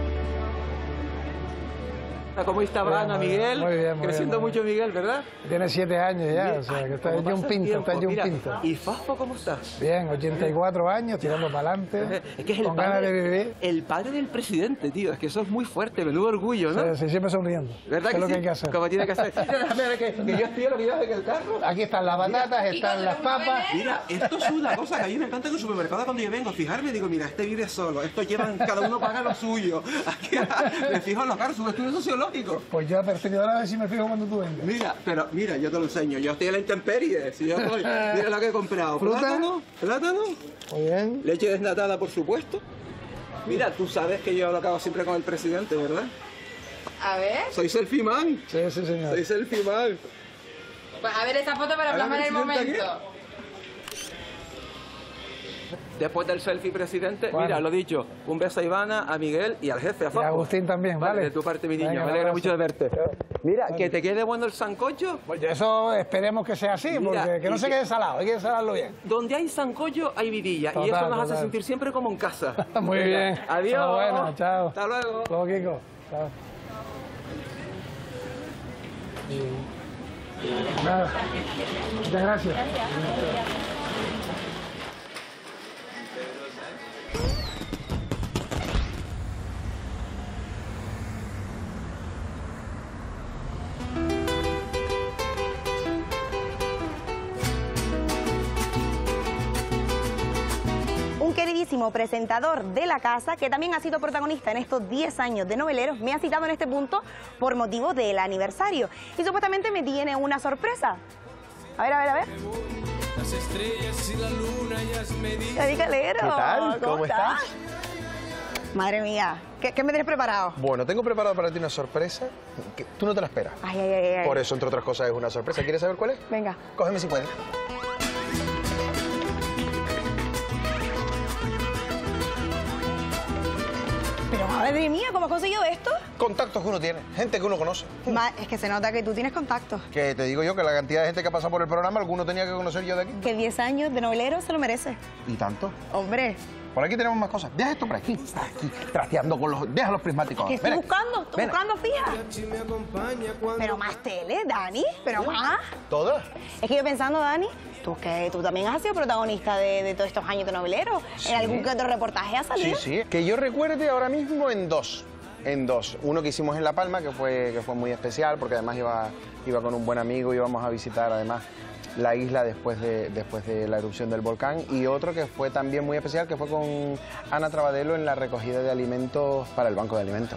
¿Cómo está Brana, Miguel? Muy bien, creciendo mucho Miguel, ¿verdad? Tiene 7 años ya, o sea, que está hecho un pinto, está hecho un pinto. ¿Y Fafo cómo está? Bien, 84 años, tirando para adelante, es que es con ganas de vivir. El padre del presidente, tío, es que eso es muy fuerte, menudo orgullo, ¿no? Sí, siempre sonriendo. ¿Verdad que es lo sí? que hay que hacer. Como tiene que hacer. Déjame ver que yo estoy lo que yo en el carro. Aquí están las batatas, están las papas. Mira, esto es una cosa que a mí me encanta en el supermercado cuando yo vengo a fijarme, digo, mira, este vive solo, estos llevan, cada uno paga lo suyo. Aquí me fijo en los carros, un estudio sociológico. Pues yo perseguidor a ver si me fijo cuando tú vengas. Mira, pero mira, yo te lo enseño. Yo estoy en la intemperie. Si yo estoy, mira lo que he comprado. ¿Fruta? Plátano. Muy bien. Leche desnatada, por supuesto. Mira, tú sabes que yo lo acabo siempre con el presidente, ¿verdad? A ver. Soy selfie man. Sí, señor. Soy selfie man. Pues a ver esa foto para plasmar el momento. Después del selfie presidente, bueno. Mira, lo dicho, un beso a Ivana, a Miguel y al jefe, a Fafo. Y a Agustín también, ¿vale? De tu parte, mi niño. Venga, me alegra mucho de verte. Mira, que te quede bueno el sancocho. Pues eso esperemos que sea así, mira, porque que no se quede salado, hay que salarlo bien. Donde hay sancocho hay vidilla y eso nos hace sentir siempre como en casa. Muy bien. Adiós. Bueno, chao. Hasta luego. Hasta luego, Kiko. Chao. Nada. Muchas gracias. Un queridísimo presentador de la casa, que también ha sido protagonista en estos 10 años de Noveleros, me ha citado en este punto por motivo del aniversario. Y supuestamente me tiene una sorpresa. A ver, a ver, a ver. Las estrellas y la luna ya me dicen. David Calero. ¿Qué tal? ¿Cómo estás? Madre mía, ¿qué me tienes preparado? Bueno, tengo preparado para ti una sorpresa que tú no te la esperas. Ay, ay, ay, ay. Por eso, entre otras cosas, es una sorpresa. ¿Quieres saber cuál es? Venga. Cógeme si puedes. Pero madre mía, ¿cómo has conseguido esto? Contactos que uno tiene, gente que uno conoce. Es que se nota que tú tienes contactos. Que te digo yo que la cantidad de gente que ha pasado por el programa, alguno tenía que conocer yo de aquí. Que 10 años de Novelero se lo merece. ¿Y tanto? Hombre. Por aquí tenemos más cosas. Deja esto por aquí. Aquí, trasteando con los... Deja los prismáticos. Que estoy buscando, fija. Me acompaña cuando... Pero más tele, Dani, pero más. ¿Todas? Es que yo pensando, Dani, tú también has sido protagonista de todos estos años de Novelero. Sí. ¿En algún que otro reportaje has salido? Sí, sí. Que yo recuerde ahora mismo en dos. Uno que hicimos en La Palma, que fue muy especial, porque además iba con un buen amigo, íbamos a visitar además la isla después de la erupción del volcán, y otro que fue también muy especial, que fue con Ana Trabadelo en la recogida de alimentos para el Banco de Alimentos.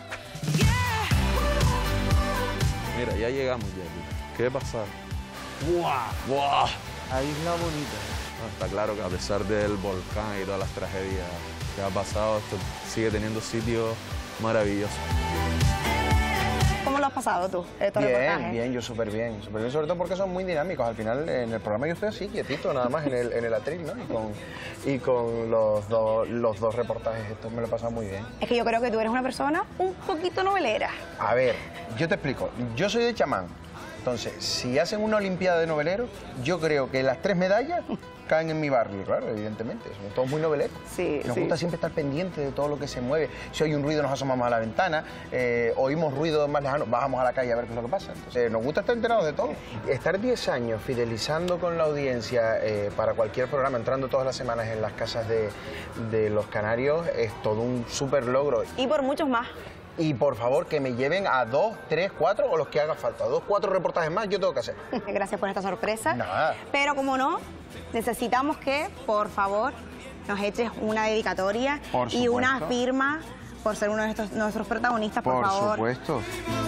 Mira, ya llegamos ya. ¿Qué pasa? ¡Buah! ¡Buah! La isla bonita. No, está claro que a pesar del volcán y todas las tragedias que ha pasado, esto sigue teniendo sitios maravillosos. ¿Cómo lo has pasado tú, estos reportajes? Bien, yo súper bien, sobre todo porque son muy dinámicos. Al final, en el programa yo estoy así, quietito, nada más, en el atril, ¿no? Y con los dos reportajes, estos me lo he pasado muy bien. Es que yo creo que tú eres una persona un poquito novelera. A ver, yo te explico. Yo soy de chamán. Entonces, si hacen una olimpiada de noveleros, yo creo que las 3 medallas caen en mi barrio, claro, evidentemente. Somos todos muy noveleros. Sí, Nos gusta siempre estar pendientes de todo lo que se mueve. Si hay un ruido, nos asomamos a la ventana. Oímos ruidos más lejanos, bajamos a la calle a ver qué es lo que pasa. Entonces, nos gusta estar enterados de todo. Estar 10 años fidelizando con la audiencia para cualquier programa, entrando todas las semanas en las casas de los canarios, es todo un súper logro. Y por muchos más. y por favor que me lleven a 2, 3, 4 o los que haga falta. 2, 4 reportajes más yo tengo que hacer. Gracias por esta sorpresa. Nada. Pero como no, necesitamos que, por favor, nos eches una dedicatoria y una firma por ser uno de nuestros protagonistas, por favor. Por supuesto.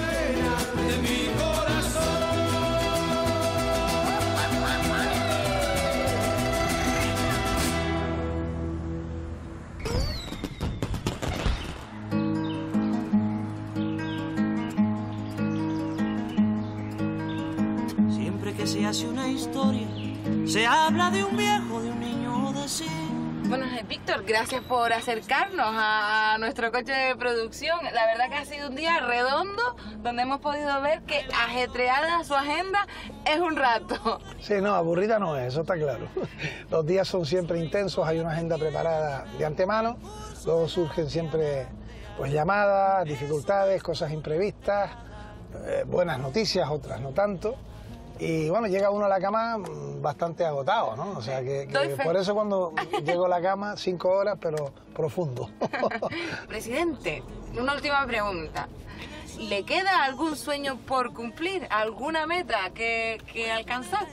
Siempre que se hace una historia, se habla de un viejo, de un niño, de sí. Bueno, Víctor, gracias por acercarnos a nuestro coche de producción. La verdad que ha sido un día redondo, donde hemos podido ver que ajetreada su agenda es un rato. Sí, no, aburrida no es, eso está claro. Los días son siempre intensos, hay una agenda preparada de antemano, luego surgen siempre pues llamadas, dificultades, cosas imprevistas, buenas noticias, otras no tanto. Y bueno, llega uno a la cama bastante agotado, ¿no? O sea, que por eso cuando llego a la cama, 5 horas, pero profundo. Presidente, una última pregunta. ¿Le queda algún sueño por cumplir? ¿Alguna meta que alcanzar?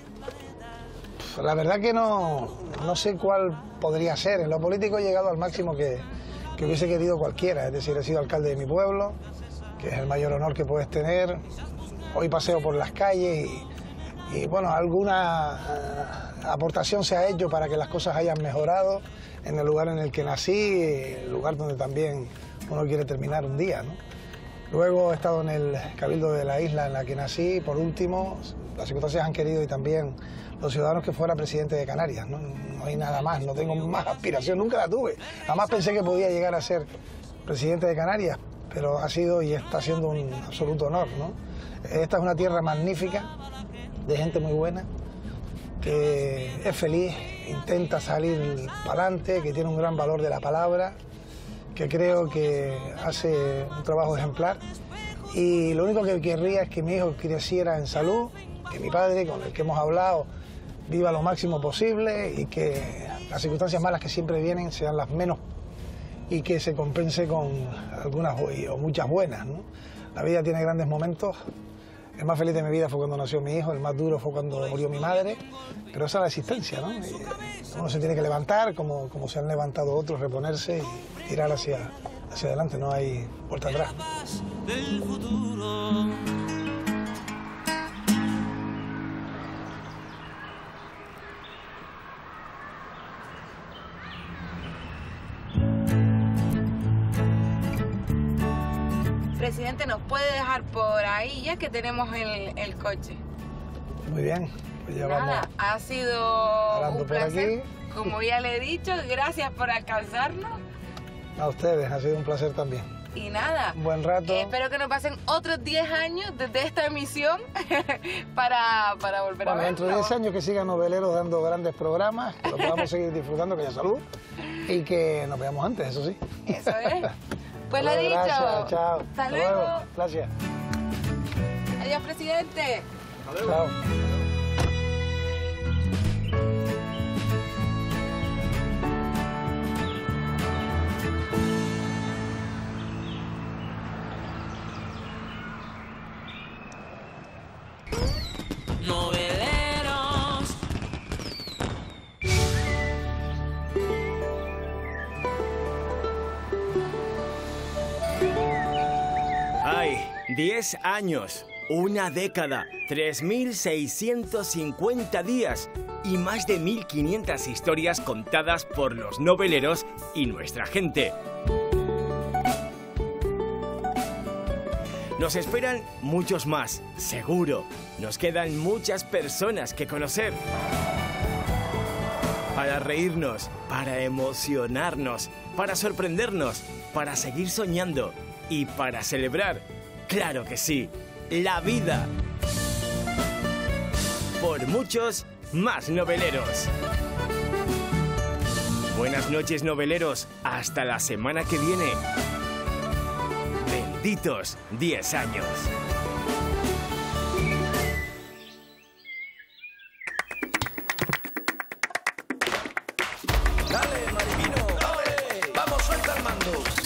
La verdad que no sé cuál podría ser. En lo político he llegado al máximo que hubiese querido cualquiera. Es decir, he sido alcalde de mi pueblo, que es el mayor honor que puedes tener. Hoy paseo por las calles y bueno, alguna aportación se ha hecho para que las cosas hayan mejorado en el lugar en el que nací, el lugar donde también uno quiere terminar un día, ¿no? Luego he estado en el Cabildo de la isla en la que nací. Por último, las circunstancias han querido y también los ciudadanos que fuera presidente de Canarias, ¿no? No hay nada más, no tengo más aspiración, nunca la tuve. Jamás pensé que podía llegar a ser presidente de Canarias, pero ha sido y está siendo un absoluto honor, ¿no? Esta es una tierra magnífica, de gente muy buena, que es feliz, intenta salir para adelante, que tiene un gran valor de la palabra, que creo que hace un trabajo ejemplar. Y lo único que querría es que mi hijo creciera en salud, que mi padre, con el que hemos hablado, viva lo máximo posible y que las circunstancias malas que siempre vienen sean las menos y que se compense con algunas o muchas buenas, ¿no? La vida tiene grandes momentos. El más feliz de mi vida fue cuando nació mi hijo, el más duro fue cuando murió mi madre, pero esa es la existencia, ¿no? Y uno se tiene que levantar, como se han levantado otros, reponerse y tirar hacia adelante, no hay vuelta atrás. Del futuro. Presidente, ¿nos puede dejar por ahí ya que tenemos el coche? Muy bien, pues ya Nada, vamos ha sido un por placer. aquí. Como ya le he dicho, gracias por alcanzarnos. A ustedes, ha sido un placer también. Y nada, Un buen rato. Espero que nos pasen otros 10 años desde esta emisión para volver a Bueno, verlo. dentro de 10 años que sigan Noveleros dando grandes programas, que lo podamos seguir disfrutando, que haya salud, y que nos veamos antes, eso sí. Eso es. Pues lo he dicho. Gracias, chao. Hasta luego. Gracias. Adiós, presidente. Chao. Noveleros. ¡Ay! 10 años, una década, 3.650 días y más de 1.500 historias contadas por los noveleros y nuestra gente. Nos esperan muchos más, seguro. Nos quedan muchas personas que conocer. Para reírnos, para emocionarnos, para sorprendernos, para seguir soñando y para celebrar, claro que sí, la vida. Por muchos más noveleros. Buenas noches, noveleros. Hasta la semana que viene. Benditos 10 años. Dale, Marivino. Dale. Vamos, suelta el mando.